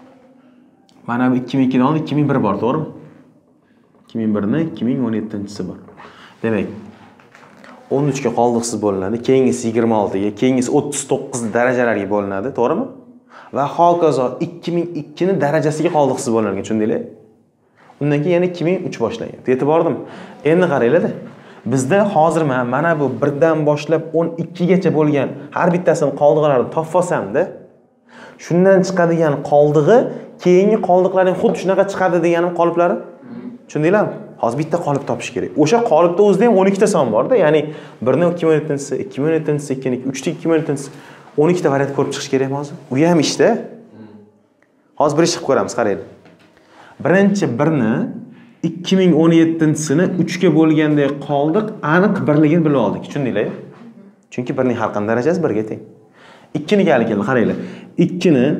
[SPEAKER 1] Mana bu ikki ming ikki dan oldin ikki ming bir bor, to'g'rimi? ikki ming bir ni ikki ming o'n yettinchisi bor. Demak, o'n uch ga qoldiqsiz bo'linadi, keyingisi yigirma olti ga, keyingisi o'ttiz to'qqiz darajalarga bo'linadi, to'g'rimi? Va hokazo ikki ming ikki ni darajasiga qoldiqsiz bo'linadi, tushundinglar? Undan keyin yana ikki ming uch boshlangan. Yetib bordim. Endi qaranglar-da. Bizda hozir mana bu bir dan boshlab o'n ikki gacha bo'lgan har bittasini qoldiqlarini topib olsam-da, shundan chiqadigan qoldig'i keyingi qoldiqlarning xuddi shunaqa chiqadi deganim qoliplari. Tushundinglarmi? Hozir bitta qolip topish kerak. O'sha qolipda o'zida ham o'n ikki ta son bor-da, ya'ni bir ni ikki ming o'n yettinchisi, ikki ming o'n yettinchisi, ikki ni uch ni ikki ming o'n yettinchisi, o'n ikki ta variant ko'rib chiqish kerak hozir. U ham ishda. Hozir bir ish qilib ko'ramiz, qaranglar. Birinchi bir ni ikki ming o'n yettinchisini uch ga bo'lganda qoldiq, aniq birligini bilib oldik. Tushundinglar-mi? Chunki bir ning har qanday darajasi bir ga teng. ikki ni gali keldi, qaranglar. ikki ni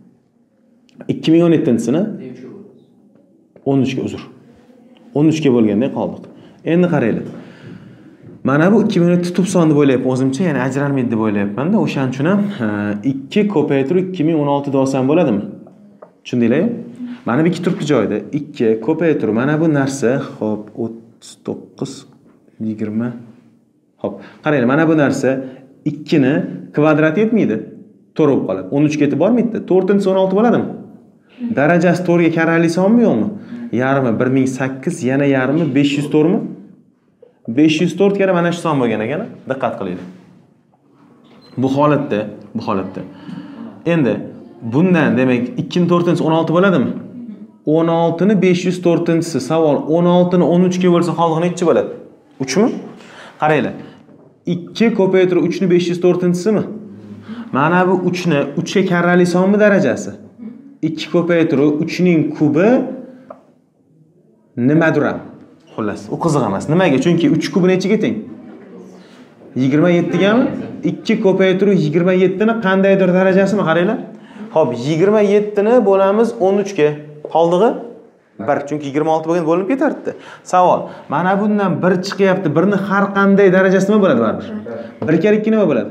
[SPEAKER 1] ikki ming o'n yettinchisini o'n uch ga uzr. o'n uch ga bo'lganda qoldiq. Endi qaranglar. Mana bu ikki ming o'n yetti tub sonni deb o'ylayapman o'zimcha, ya'ni ajralmaydi deb o'ylayapman-da. O'shaning uchun ham ikki ko'paytirib ikki ming o'n olti olsam bo'ladimi? Tushundinglar-mi? Mana bu ikki turibdi joyda. ikki ko'paytirib mana bu narsa, xo'p, o'ttiz to'qqiz yigirma. Xo'p, qaranglar, mana bu narsa ikki ni kvadrati yetmaydi. to'rt bo'lib qoladi. o'n uch ga yetib bormaydi. to'rtinchisi o'n olti bo'ladimi? Darajasi to'rt ga karrali sonmi yo'qmi? Yarmi bir ming sakkiz, yana yarmi besh yuz to'rt mi? besh yuz to'rt kere mana shu son bo'lgan ekan. Diqqat qilinglar. Bu holatda, bu holatda. Endi bundan demak ikki ni to'rtinchisi o'n olti bo'ladimi? o'n olti ni besh yuz to'rtinchisi savol o'n olti ni o'n uch ga bo'lsa qoldig'i nechi bo'ladi? uch mi? Qaranglar. ikki ko'paytirib uch ni besh yuz to'rtinchisimi? Mana bu uch ni uch ga karrali sonmi darajasi? ikki ko'paytirib uch ning kubi nimadir ham? Xullas, u qiziq emas. Nimaga? Chunki uch kubi nechiga teng? yigirma yetti gami? ikki ko'paytirib yigirma yetti ni qandaydir darajasimi? Qaranglar. Xo'p, yigirma yetti ni bo'lamiz o'n uch ga. Qoldig'i bir, chunki yigirma olti bo'lgan bo'linib ketardi. Savol, mana bundan bir chiqyapti. bir ni har qanday darajasi nima bo'ladi baribir? bir kere ikki nima bo'ladi?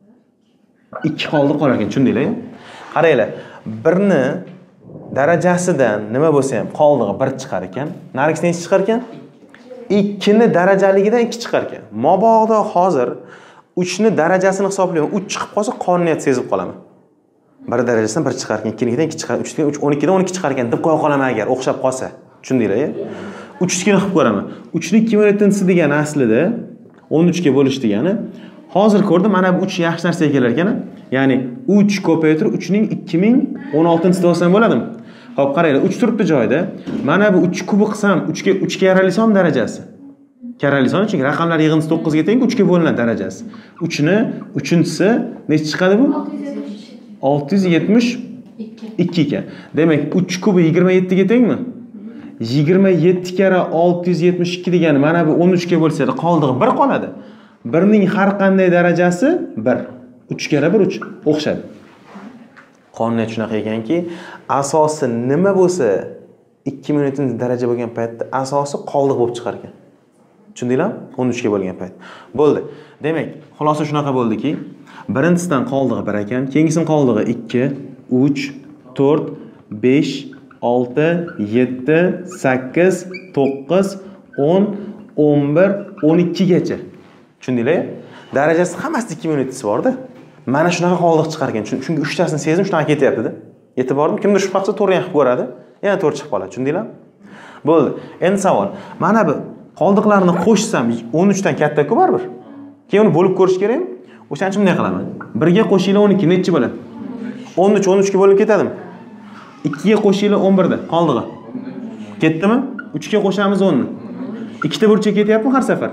[SPEAKER 1] ikki qoldiq qolar ekan, tushundinglar-mi? Qaranglar, bir ni darajasidan nima bo'lsa ham qoldig'i bir chiqar ekan. Narigisi nechi chiqar ekan? ikki ni darajaligidan ikki chiqar ekan. Mabog'da hozir uch ni darajasini hisoblayman. uch chiqib qolsa qonuniyat sezib qolaman. bir darajasidan bir chiqar ekan, ikki nidan ikki chiqar, uch dan uch, o'n ikki dan o'n ikki chiqar ekan deb qo'ya qolaman agar o'xshab qolsa. Tushundinglar-mi? uch ni qilib ko'raman. uch ni ikki ming o'n yettinchisi degani aslida o'n uch ga bo'lish degani. Hozir ko'rdim, mana bu uch yaxshi narsaga kelar ekan. Ya'ni uch ko'paytirib uch ning ikki ming o'n oltinchisi deb olsam bo'ladimi? Xo'p, qaranglar, uch turibdi joyda. Mana bu uch kubi qilsam uch ga uch ga yarali son darajasi. Karrali son, chunki raqamlar yig'indisi to'qqiz ga teng, uch ga bo'linadi darajasi. uch ni uchinchisi necha chiqadi bu? olti yuz yetmish ikki ekan. Demak, uch kubi yigirma yetti ga tengmi? yigirma yetti kere olti yuz yetmish ikki degani mana bu o'n uch ga bo'lsa, qoldig'i bir qoladi. bir ning har qanday darajasi bir. uch kere bir uch o'xshadi. Qonuniyat shunaqa ekanki, asosi nima bo'lsa ikki ming yettinchi daraja bo'lgan paytda asosi qoldiq bo'lib chiqar ekan. Tushundinglarmi? o'n uch ga bo'lgan payt. Bo'ldi. Demak, xulosa shunaqa bo'ldiki, birinchisidan qoldig'i bir ekan, keyingisini qoldig'i ikki, uch, to'rt, besh, olti, yetti, sakkiz, to'qqiz, o'n, o'n bir, o'n ikki gacha. Tushundinglar? Darajasi hammasi ikki minut bor-da. Mana shunaqa qoldiq chiqar ekan. Chunki uchtasini sezdim, shunaqa ketyapti-da. Yetib bordim. Kimdir shubha qilsa to'rt qilib ko'radi. Yana to'rt chiqib qoladi. Tushundinglarmi? Bo'ldi. Endi savol. Mana bu qoldiqlarni qo'shsam o'n uch dan katta-ku baribir. Keyin uni bo'lib ko'rish kerakmi? O'shaning uchun bunday qilaman. bir ga qo'shinglar o'n ikki nechi bo'ladi? o'n uch o'n uch ga bo'lib ketadimi? ikki ga qo'shinglar o'n bir da qoldig'i. Ketdimi? uch ga qo'shamiz o'n ni. ikkita burchak ketyapmi har safar?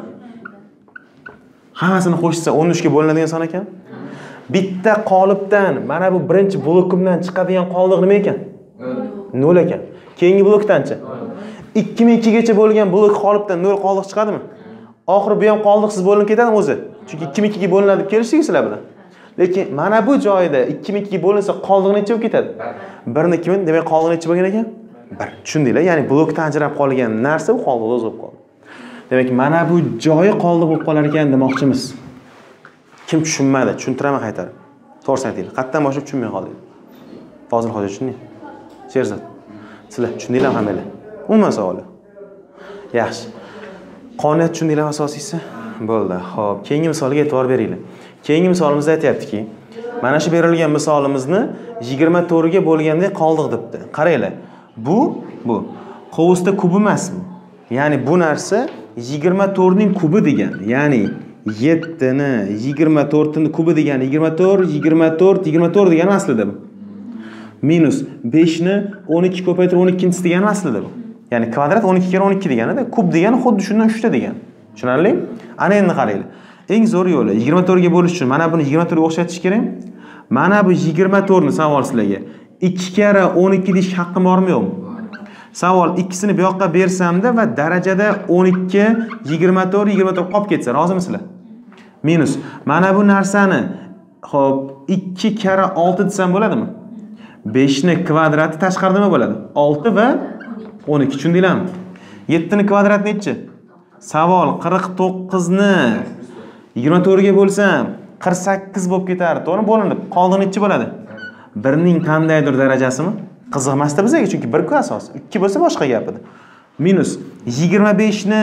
[SPEAKER 1] Hammasini qo'shsa o'n uch ga bo'linadigan son ekan. Bitta qolipdan mana bu birinchi blokimdan chiqadigan qoldiq nima ekan? nol ekan. Keyingi blokdanchi? ikki ming ikki gacha bo'lgan blok qolipdan nol qoldiq chiqadimi? Oxiri bu ham qoldiqsiz bo'linib ketadimi o'zi? Chunki ikki ming ikki ga bo'linadi deb kelishdingiz sizlar bilan. Lekin mana bu joyda ikki ming ikki ga bo'linsa qoldiq necha bo'lib ketadi? bir ni ikki ming, demak qoldiq necha bo'lgan ekan? bir. Tushundinglar? Ya'ni blokdan ajrab qolgan narsa bu qoldiq o'zi bo'lib qoldi. Demak, mana bu joyi qoldiq bo'lib qolar ekan demoqchimiz. Kim tushunmadi? Tushuntiraman qaytarib. To'g'risini aytinglar. Qatdan boshlab tushunmay qoldingiz. Fozil hoji tushundingmi? Sherzod. Sizlar tushundinglarmi hammalar? Umuman savollar. Yaxshi. Qonuniyat tushundinglarmi asosiysi? Bo'ldi. Xo'p, keyingi misolga e'tibor beringlar. Keyingi misolimizda aytayaptiki, mana shu berilgan misolimizni yigirma to'rt ga bo'lganda qoldiq debdi. Qaranglar. Bu bu qovusda kubi emasmi? Ya'ni bu narsa yigirma to'rt ning kubi degani. Ya'ni yetti ni yigirma to'rt ni kubi degani yigirma to'rt, yigirma to'rt, yigirma to'rt degani aslida bu. Minus besh ni o'n ikki ko'paytirib o'n ikkinchisi degani aslida bu. Ya'ni kvadrat o'n ikki kira o'n ikki degani-da, kub degani xuddi shundan uch ta degani. Tushunarli? Ana endi qaranglar. Eng zo'r yo'li yigirma to'rt ga bo'lish uchun mana buni yigirma to'rt ga o'xshatish kerak. Mana bu yigirma to'rt ni savol sizlarga ikki kara o'n ikki deyish haqqim bormi yo'qmi? Savol ikkisini bu yoqqa bersamda va darajada o'n ikki, yigirma to'rt, yigirma to'rt qolib ketsa, rozimisizlar? Minus. Mana bu narsani, xo'p, ikki kara olti desam bo'ladimi? besh ni kvadrati tashqarida nima bo'ladi? olti va o'n ikki. Tushundinglarmi? yetti ni kvadrati nechi? Savol qirq to'qqiz ni yigirma to'rt ga bo'lsam qirq sakkiz bo'lib ketar. To'g'ri bo'linib, qoldi nechi bo'ladi? bir ning qandaydir darajasimi? Qiziq emasda bizga, chunki bir ku asos. ikki bo'lsa boshqa gap edi. Minus yigirma besh ni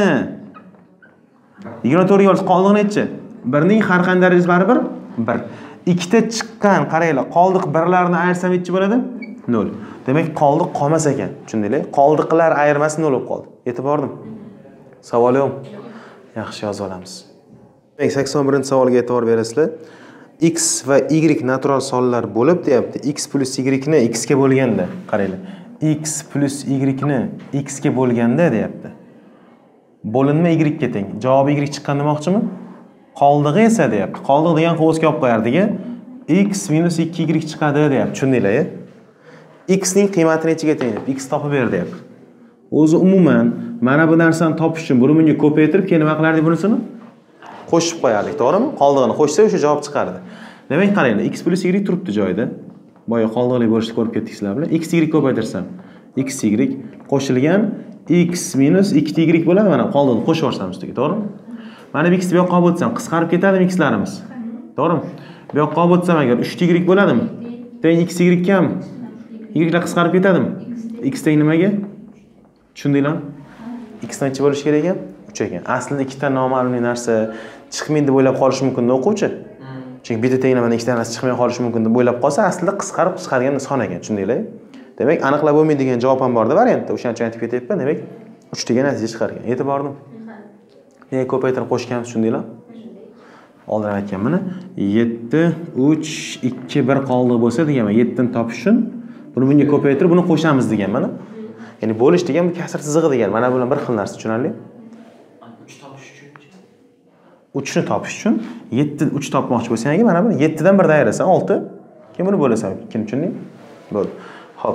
[SPEAKER 1] yigirma to'rt ga olsa qoldi nechi? bir ning har qanday darajasi baribir bir. ikkita chiqqan, qaranglar, qoldiq birlarni ayirsam nechi bo'ladi? nol. Demak, qoldiq qolmas ekan. Tushundinglar? Qoldiqlar ayirmasi nol bo'lib qoldi. Yetib bordim. Savol yo'qmi? Yaxshi yozib olamiz. Demak, sakson birinchi savolga e'tibor berasizlar. X va Y natural sonlar bo'lib deyapti. X plus Y ni X ga bo'lganda, qaranglar. X plus Y ni X ga bo'lganda deyapti. Bo'linma Y ga teng. Javob Y chiqqan demoqchimi? Qoldig'i esa deyapti. Qoldiq degan qovusga olib qo'yardik. X minus ikki Y chiqadi deyapti. Tushundinglar-a? X ning qiymati nechiga teng deb X topib ber deyapti. O'zi umuman mana bu narsani topish uchun buni bunga ko'paytirib, keyin nima qilardik bunisini? Qo'shib qo'yardik, to'g'rimi? Qoldig'ini qo'shsa o'sha javob chiqardi. Demak, qaranglar, X plus Y turibdi joyida. Boya qoldiqli bo'lishni ko'rib ketdik sizlar bilan. X Y ko'paytirsam, X Y qo'shilgan X minus ikki Y bo'ladi. Mana qoldiqni qo'shib yuborsam ustiga, to'g'rimi? Mana bu X bu yoqqa olib o'tsam, qisqarib ketadimi X'larimiz? To'g'rimi? Bu yoqqa olib o'tsam agar uch Y bo'ladimi? Teng X Y kam. Y'lar qisqarib ketadimi? X teng nimaga? Tushundinglarmi? X necha bo'lish kerak ekan? uch ekan. Aslida ikkita noma'lum narsa chiqmaydi deb o'ylab qolish mumkin o'quvchi. Chunki bitta tenglamada ikkita narsa chiqmay qolishi mumkin deb o'ylab qolsa, aslida qisqarib qisqargan son ekan. Tushundinglar? Demak, aniqlab bo'lmaydigan javob ham borda variantda. O'shaning uchun aytib ketyapman. Demak, uch degan natija chiqargan. Yetib bordim. Nega ko'paytirib qo'shganimiz tushundinglar? Oldin aytganman. yetti, uch, ikki, bir qoldiq bo'lsa deganman. yetti ni topish uchun buni bunga ko'paytirib, buni qo'shamiz deganman. Ya'ni bo'lish degan bu kasr chizig'i degan. Mana bu bilan bir xil narsa, tushunarli?
[SPEAKER 3] uch topish uchun.
[SPEAKER 1] uch ni topish uchun yetti uch topmoqchi bo'lsang, mana buni yetti dan birdan ayirasan olti. Keyin buni bo'lasan. Kim tushunding? Bo'ldi. Xo'p.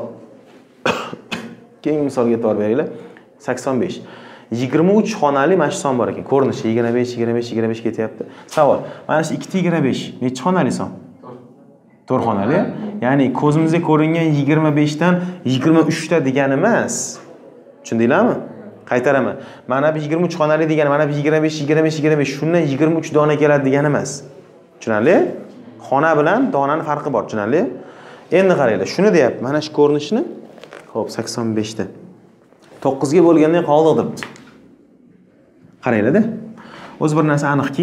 [SPEAKER 1] Keyingi misolga e'tibor beringlar. sakson besh. yigirma uch xonali mana shu son bor ekan. Ko'rinishi yigirma besh, yigirma besh, yigirma besh ketyapti. Savol. Mana shu ikkita yigirma besh necha xonali son? to'rt xonali. Ya'ni ko'zimizga ko'ringan yigirma besh dan yigirma uch ta degani emas. Tushundinglarmi? Qaytaraman. Mana bu yigirma uch xonali degani, mana bu yigirma besh, yigirma besh, yigirma besh shundan yigirma uch dona keladi degani emas. Tushunarli? Xona bilan donani farqi bor, tushunarli? Endi qaranglar, shuni deyapti. Mana shu ko'rinishni. Xo'p, sakson besh ta. to'qqiz ga bo'lgandan qoldi debdi. Qaranglar-da. O'z bir narsa aniqki,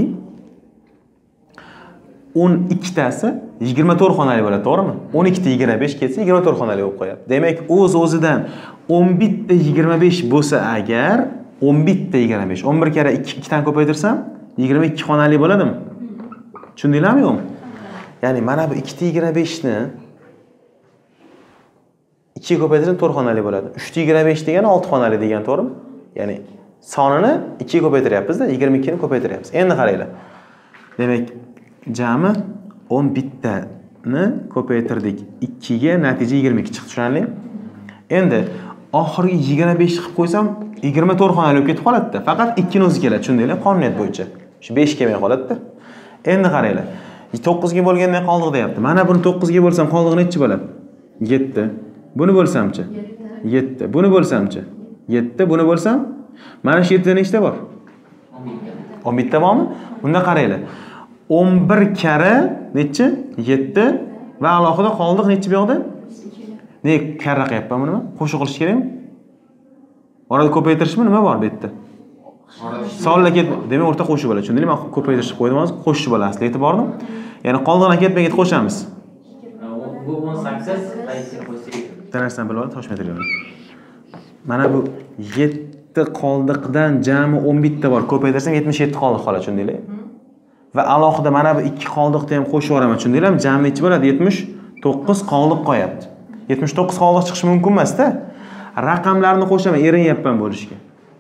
[SPEAKER 1] o'n ikki tasi yigirma to'rt xonali bo'ladi, to'g'rimi? o'n ikki ta yigirma besh ketsa yigirma to'rt xonali bo'lib qo'yapti. Demak, o'z-o'zidan o'n bitta yigirma besh bo'lsa agar, o'n bitta yigirma besh, o'n bir kara ikki dan ko'paytirsam yigirma ikki xonali bo'ladimi? Tushundinglarmi yo'qmi? Ya'ni mana bu ikkita yigirma besh ni ikki ga ko'paytirsam to'rt xonali bo'ladi. uch ta yigirma besh degani olti xonali degani, to'g'rimi? Ya'ni sonini ikki ga ko'paytiryapmiz-da, yigirma ikki ni ko'paytiryapmiz. Endi qaranglar. Demak, jami o'n bittani ko'paytirdik ikki ga, natija yigirma ikki chiqdi, tushunarli? Endi oxirgi yigirma besh qilib qo'ysam yigirma to'rt xonali bo'lib ketib qoladi-da. Faqat ikki ni o'zi keladi, tushundinglar? Qonuniyat bo'yicha. Shu besh kelmay qoladi-da. Endi qaranglar. to'qqiz ga bo'lgandan qoldiq deyapti. Mana buni to'qqiz ga bo'lsam qoldiq necha bo'ladi? yetti. Buni bo'lsamchi? yetti. Buni bo'lsamchi? yetti. Buni bo'lsam? Mana shu yerda nechta bor? o'n bitta bormi? Bunda qaranglar. o'n bir kara necha? yetti va alohida qoldiq necha bu yoqda? Ne karra qilyapman buni? Qo'shib qilish kerakmi? Orada ko'paytirishmi nima bor bu yerda? Sonlar ketma. Demak, o'rta qo'shib bo'ladi. Tushundingmi? Men ko'paytirishni qo'ydim, hozir qo'shib bo'ladi. Asli e'tibordim. Ya'ni qoldiqdan ketma-ket qo'shamiz.
[SPEAKER 3] Bu o'n sakkiz qaysiga qo'ysak?
[SPEAKER 1] Bitta narsani bilib oling, tosh material. Mana bu yetti qoldiqdan jami o'n bitta bor. Ko'paytirsam yetmish yetti qoldiq qoladi, tushundinglar? Va alohida mana bu ikki qoldiqni ham qo'shib yuboraman, tushundinglarmi? Jami necha bo'ladi? yetmish to'qqiz qoldiq qo'yapti. yetmish to'qqiz qoldiq chiqishi mumkin emas-da. Raqamlarni qo'shaman, erinyapman bo'lishga.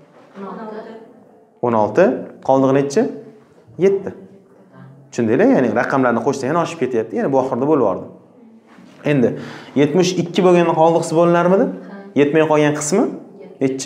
[SPEAKER 1] o'n olti qoldiq necha? yetti. Tushundinglar? Ya'ni raqamlarni qo'shsa yana oshib ketyapti. Yana bu oxirida bo'lib yordi. Endi yetmish ikki bo'lganda qoldiqsi bo'linarmidi? Yetmay qolgan qismi nechi?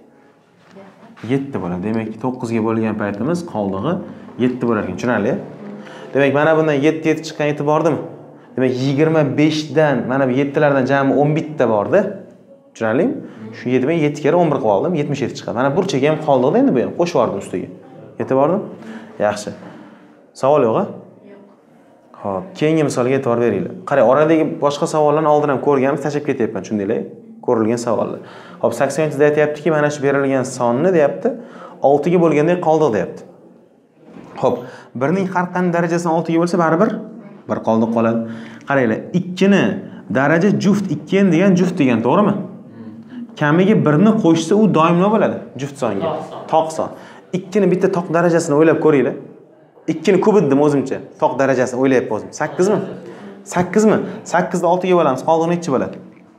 [SPEAKER 1] yetti bo'ladi. Demak, to'qqiz ga bo'lgan paytimiz qoldig'i yetti bo'lar ekan. Tushunarli? Demak, mana bundan yetti yetti chiqqan e'tibordimi? Demak, yigirma besh dan mana bu yetti lardan jami o'n bitta bor-da. Tushunarlimi? Shu yetti men yetti kere o'n bir qilib oldim, yetmish yetti chiqadi. Mana burchaga ham qoldiqda endi bu ham qo'shib yubordim ustiga. Yetib bordim? Yaxshi. Savol yo'q-a? Yo'q. Xo'p, keyingi misolga e'tibor beringlar. Qarang, oradagi boshqa savollarni oldin ham ko'rganmiz, tashab ketyapman, tushundinglar? Ko'rilgan savollar. Xo'p, sakson yetti da aytayaptiki, mana shu berilgan sonni deyapti, olti ga bo'lganda qoldiq deyapti. Xo'p, bir ning har qanday darajasidan olti ga bo'lsa, baribir bir qoldiq qoladi. Qaranglar, ikki ni daraja juft, ikki n degan juft degan, to'g'rimi? Kamiga bir ni qo'shsa, u doim nima bo'ladi? Juft songa. Toq son. ikki ni bitta toq darajasini o'ylab ko'ringlar. ikki ni kubitdim o'zimcha. Toq darajasini o'ylayapman o'zim. sakkiz mi? sakkiz mi? sakkiz ni olti ga bo'lamiz. Qoldiq necha bo'ladi?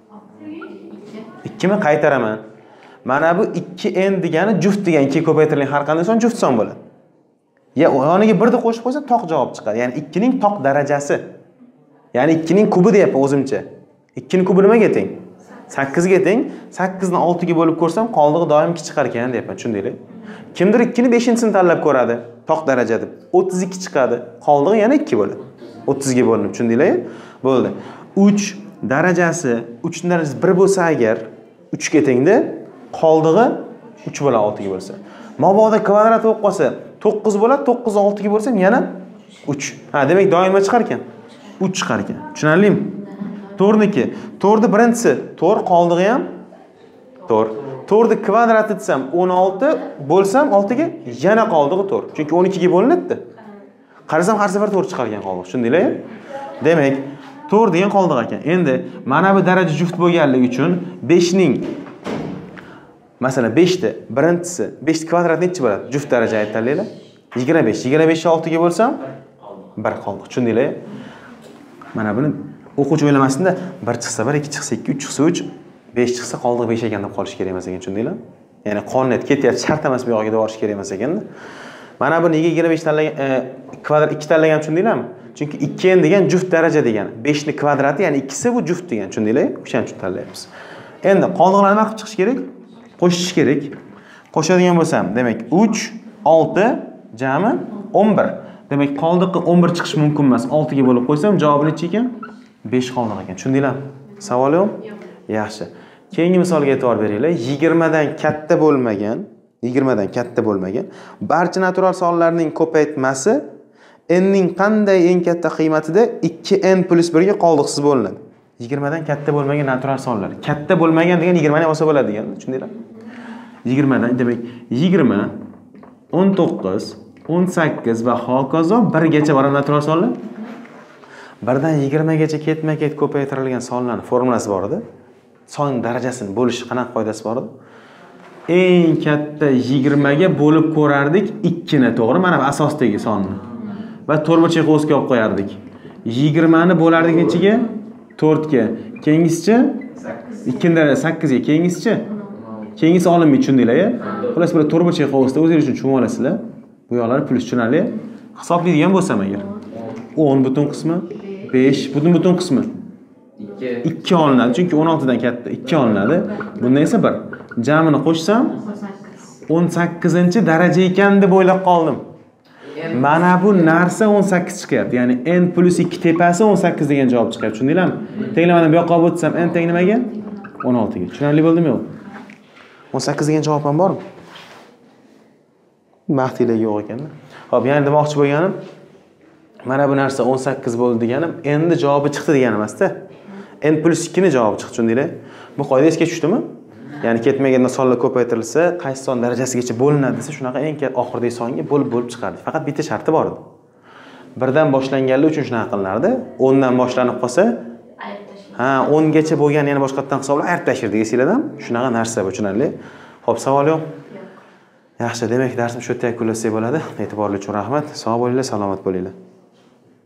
[SPEAKER 1] ikki mi? Qaytaraman. Mana bu ikki n degani juft degan, ikki ko'paytirilgan har qanday son juft son bo'ladi. Ya yoniga bir ni qo'shib qo'ysa toq javob chiqadi. Ya'ni ikki ning toq darajasi. Ya'ni ikki ning kubi deyapman o'zimcha. ikki ning kubi nimaga teng? sakkiz ga teng. sakkiz ni olti ga bo'lib ko'rsam qoldig'i doim ikki chiqar ekan deyapman, tushundinglar? Kimdir ikki ni beshinchisini tanlab ko'radi, toq daraja deb. o'ttiz ikki chiqadi. Qoldig'i yana ikki bo'ladi. o'ttiz ga bo'linib, tushundinglar? Bo'ldi. uch darajasi, uch ning darajasi bir bo'lsa agar uch ga tengda, qoldig'i uch bo'ladi olti ga bo'lsa. Mabodo kvadrat bo'lib qolsa, to'qqiz bo'ladi, to'qqiz ni olti ga bo'lsam yana uch. Ha, demak doim nima chiqar ekan? uch chiqar ekan. Tushunarlimi? to'rtniki. to'rt ni birinchisi, to'rt qoldig'i ham to'rt. to'rt ni kvadrati desam o'n olti bo'lsam olti ga yana qoldig'i to'rt. Chunki o'n ikki ga bo'linadi-da. Qarasam har safar to'rt chiqar ekan qoldiq. Tushundinglar? Demak, to'rt degan qoldiq ekan. Endi mana bu daraja juft bo'lganligi uchun besh ning masalan besh ta birinchisi besh kvadrat necha bo'ladi? Juft daraja aytayliklar. yigirma besh. yigirma besh ni olti ga bo'lsam bir qoldiq. Tushundinglar? Mana buni o'quvchi o'ylamasinda bir chiqsa bir, ikki chiqsa ikki, uch chiqsa uch, besh chiqsa qoldiq besh ekan deb qolish kerak emas ekan, tushundinglar? Ya'ni qonuniyat ketyapti, shart emas bu yo'g'iga borish kerak emas ekanda. Mana bu nega yigirma besh tanlagan kvadrat ikki tanlagan, tushundinglarmi? Chunki ikki n degan juft daraja degani. besh ni kvadrati, ya'ni ikkisi bu juft degan, tushundinglar? O'shaning uchun tanlayapmiz. Endi qoldiqlarni nima qilib chiqish kerak? Qo'shish kerak. Qo'shadigan bo'lsam, demak uch, olti jami o'n bir. Demak, qoldiqqa o'n bir chiqish mumkin emas. olti ga bo'lib qo'ysam, javobi necha ekan? besh qoldiq ekan. Tushundinglarmi? Savol yo'q? Yo'q. Yaxshi. Keyingi misolga e'tibor beringlar. yigirma dan katta bo'lmagan, yigirma dan katta bo'lmagan barcha natural sonlarning ko'paytmasi n ning qanday eng katta qiymatida ikki n plus bir ga qoldiqsiz bo'linadi. yigirma dan katta bo'lmagan natural sonlar. Katta bo'lmagan degan yigirma ni olsa bo'ladi degan, tushundinglar? yigirma dan demak yigirma, o'n to'qqiz, o'n sakkiz va hokazo bir gacha bor natural sonlar. birdan yigirma gacha ketma-ket ko'paytirilgan sonlarning formulasi bor edi. Son darajasini bo'lish qanaqa qoidasi bor edi? Eng katta yigirma ga bo'lib ko'rardik ikki ni, to'g'ri? Mana bu asosdagi sonni. Va to'rtburchak qovusga olib qo'yardik. yigirma ni bo'lardik nechiga? to'rt ga. Keyingisicha ikki daraja sakkiz ga. Keyingisicha keyingisi olinmaydi, tushundinglar-a? Xullas bir to'rtburchak qovusda o'zingiz uchun tushunib olasizlar. Bu yoqlar plyus tushunarli. Hisoblaydigan bo'lsam agar o'n butun qismi, besh butun butun qismi ikki olinadi. Chunki o'n olti dan katta ikki olinadi. Bundan esa bir. Jamini qo'shsam o'n sakkizinchi daraja ekan deb o'ylab qoldim. Mana bu narsa o'n sakkiz chiqyapti. Ya'ni n plus ikki tepasi o'n sakkiz degan javob chiqyapti. Tushundinglarmi? Tenglamani bu yoqqa olib o'tsam n teng nimaga? o'n olti ga. Tushunarli bo'ldimi yo'q? o'n sakkiz degan javob ham bormi? Baxtinglar yo'q ekanda. Xo'p, ya'ni demoqchi bo'lganim, mana bu narsa o'n sakkiz bo'ldi deganim, endi javobi chiqdi deganim emas-da. n plus ikki ni javobi chiqdi, tushundinglar? Bu qoida esga tushdimi? Ya'ni ketmagan sonlar ko'paytirilsa, qaysi son darajasigacha bo'linadi desa, shunaqa eng oxirdagi songa bo'lib bo'lib chiqardi. Faqat bitta sharti bor edi. birdan boshlanganlar uchun shunaqa qilinardi. o'n dan boshlanib qolsa, ha, o'n gacha bo'lgan yana boshqatdan hisoblab ayirib tashirdik, esinglardan. Shunaqa narsa bu, tushunarli. Xo'p, savol yo'q? Yaxshi, demak darsni shu yerda yakunlasak bo'ladi. E'tiborli uchun rahmat. Sog' bo'linglar, salomat bo'linglar.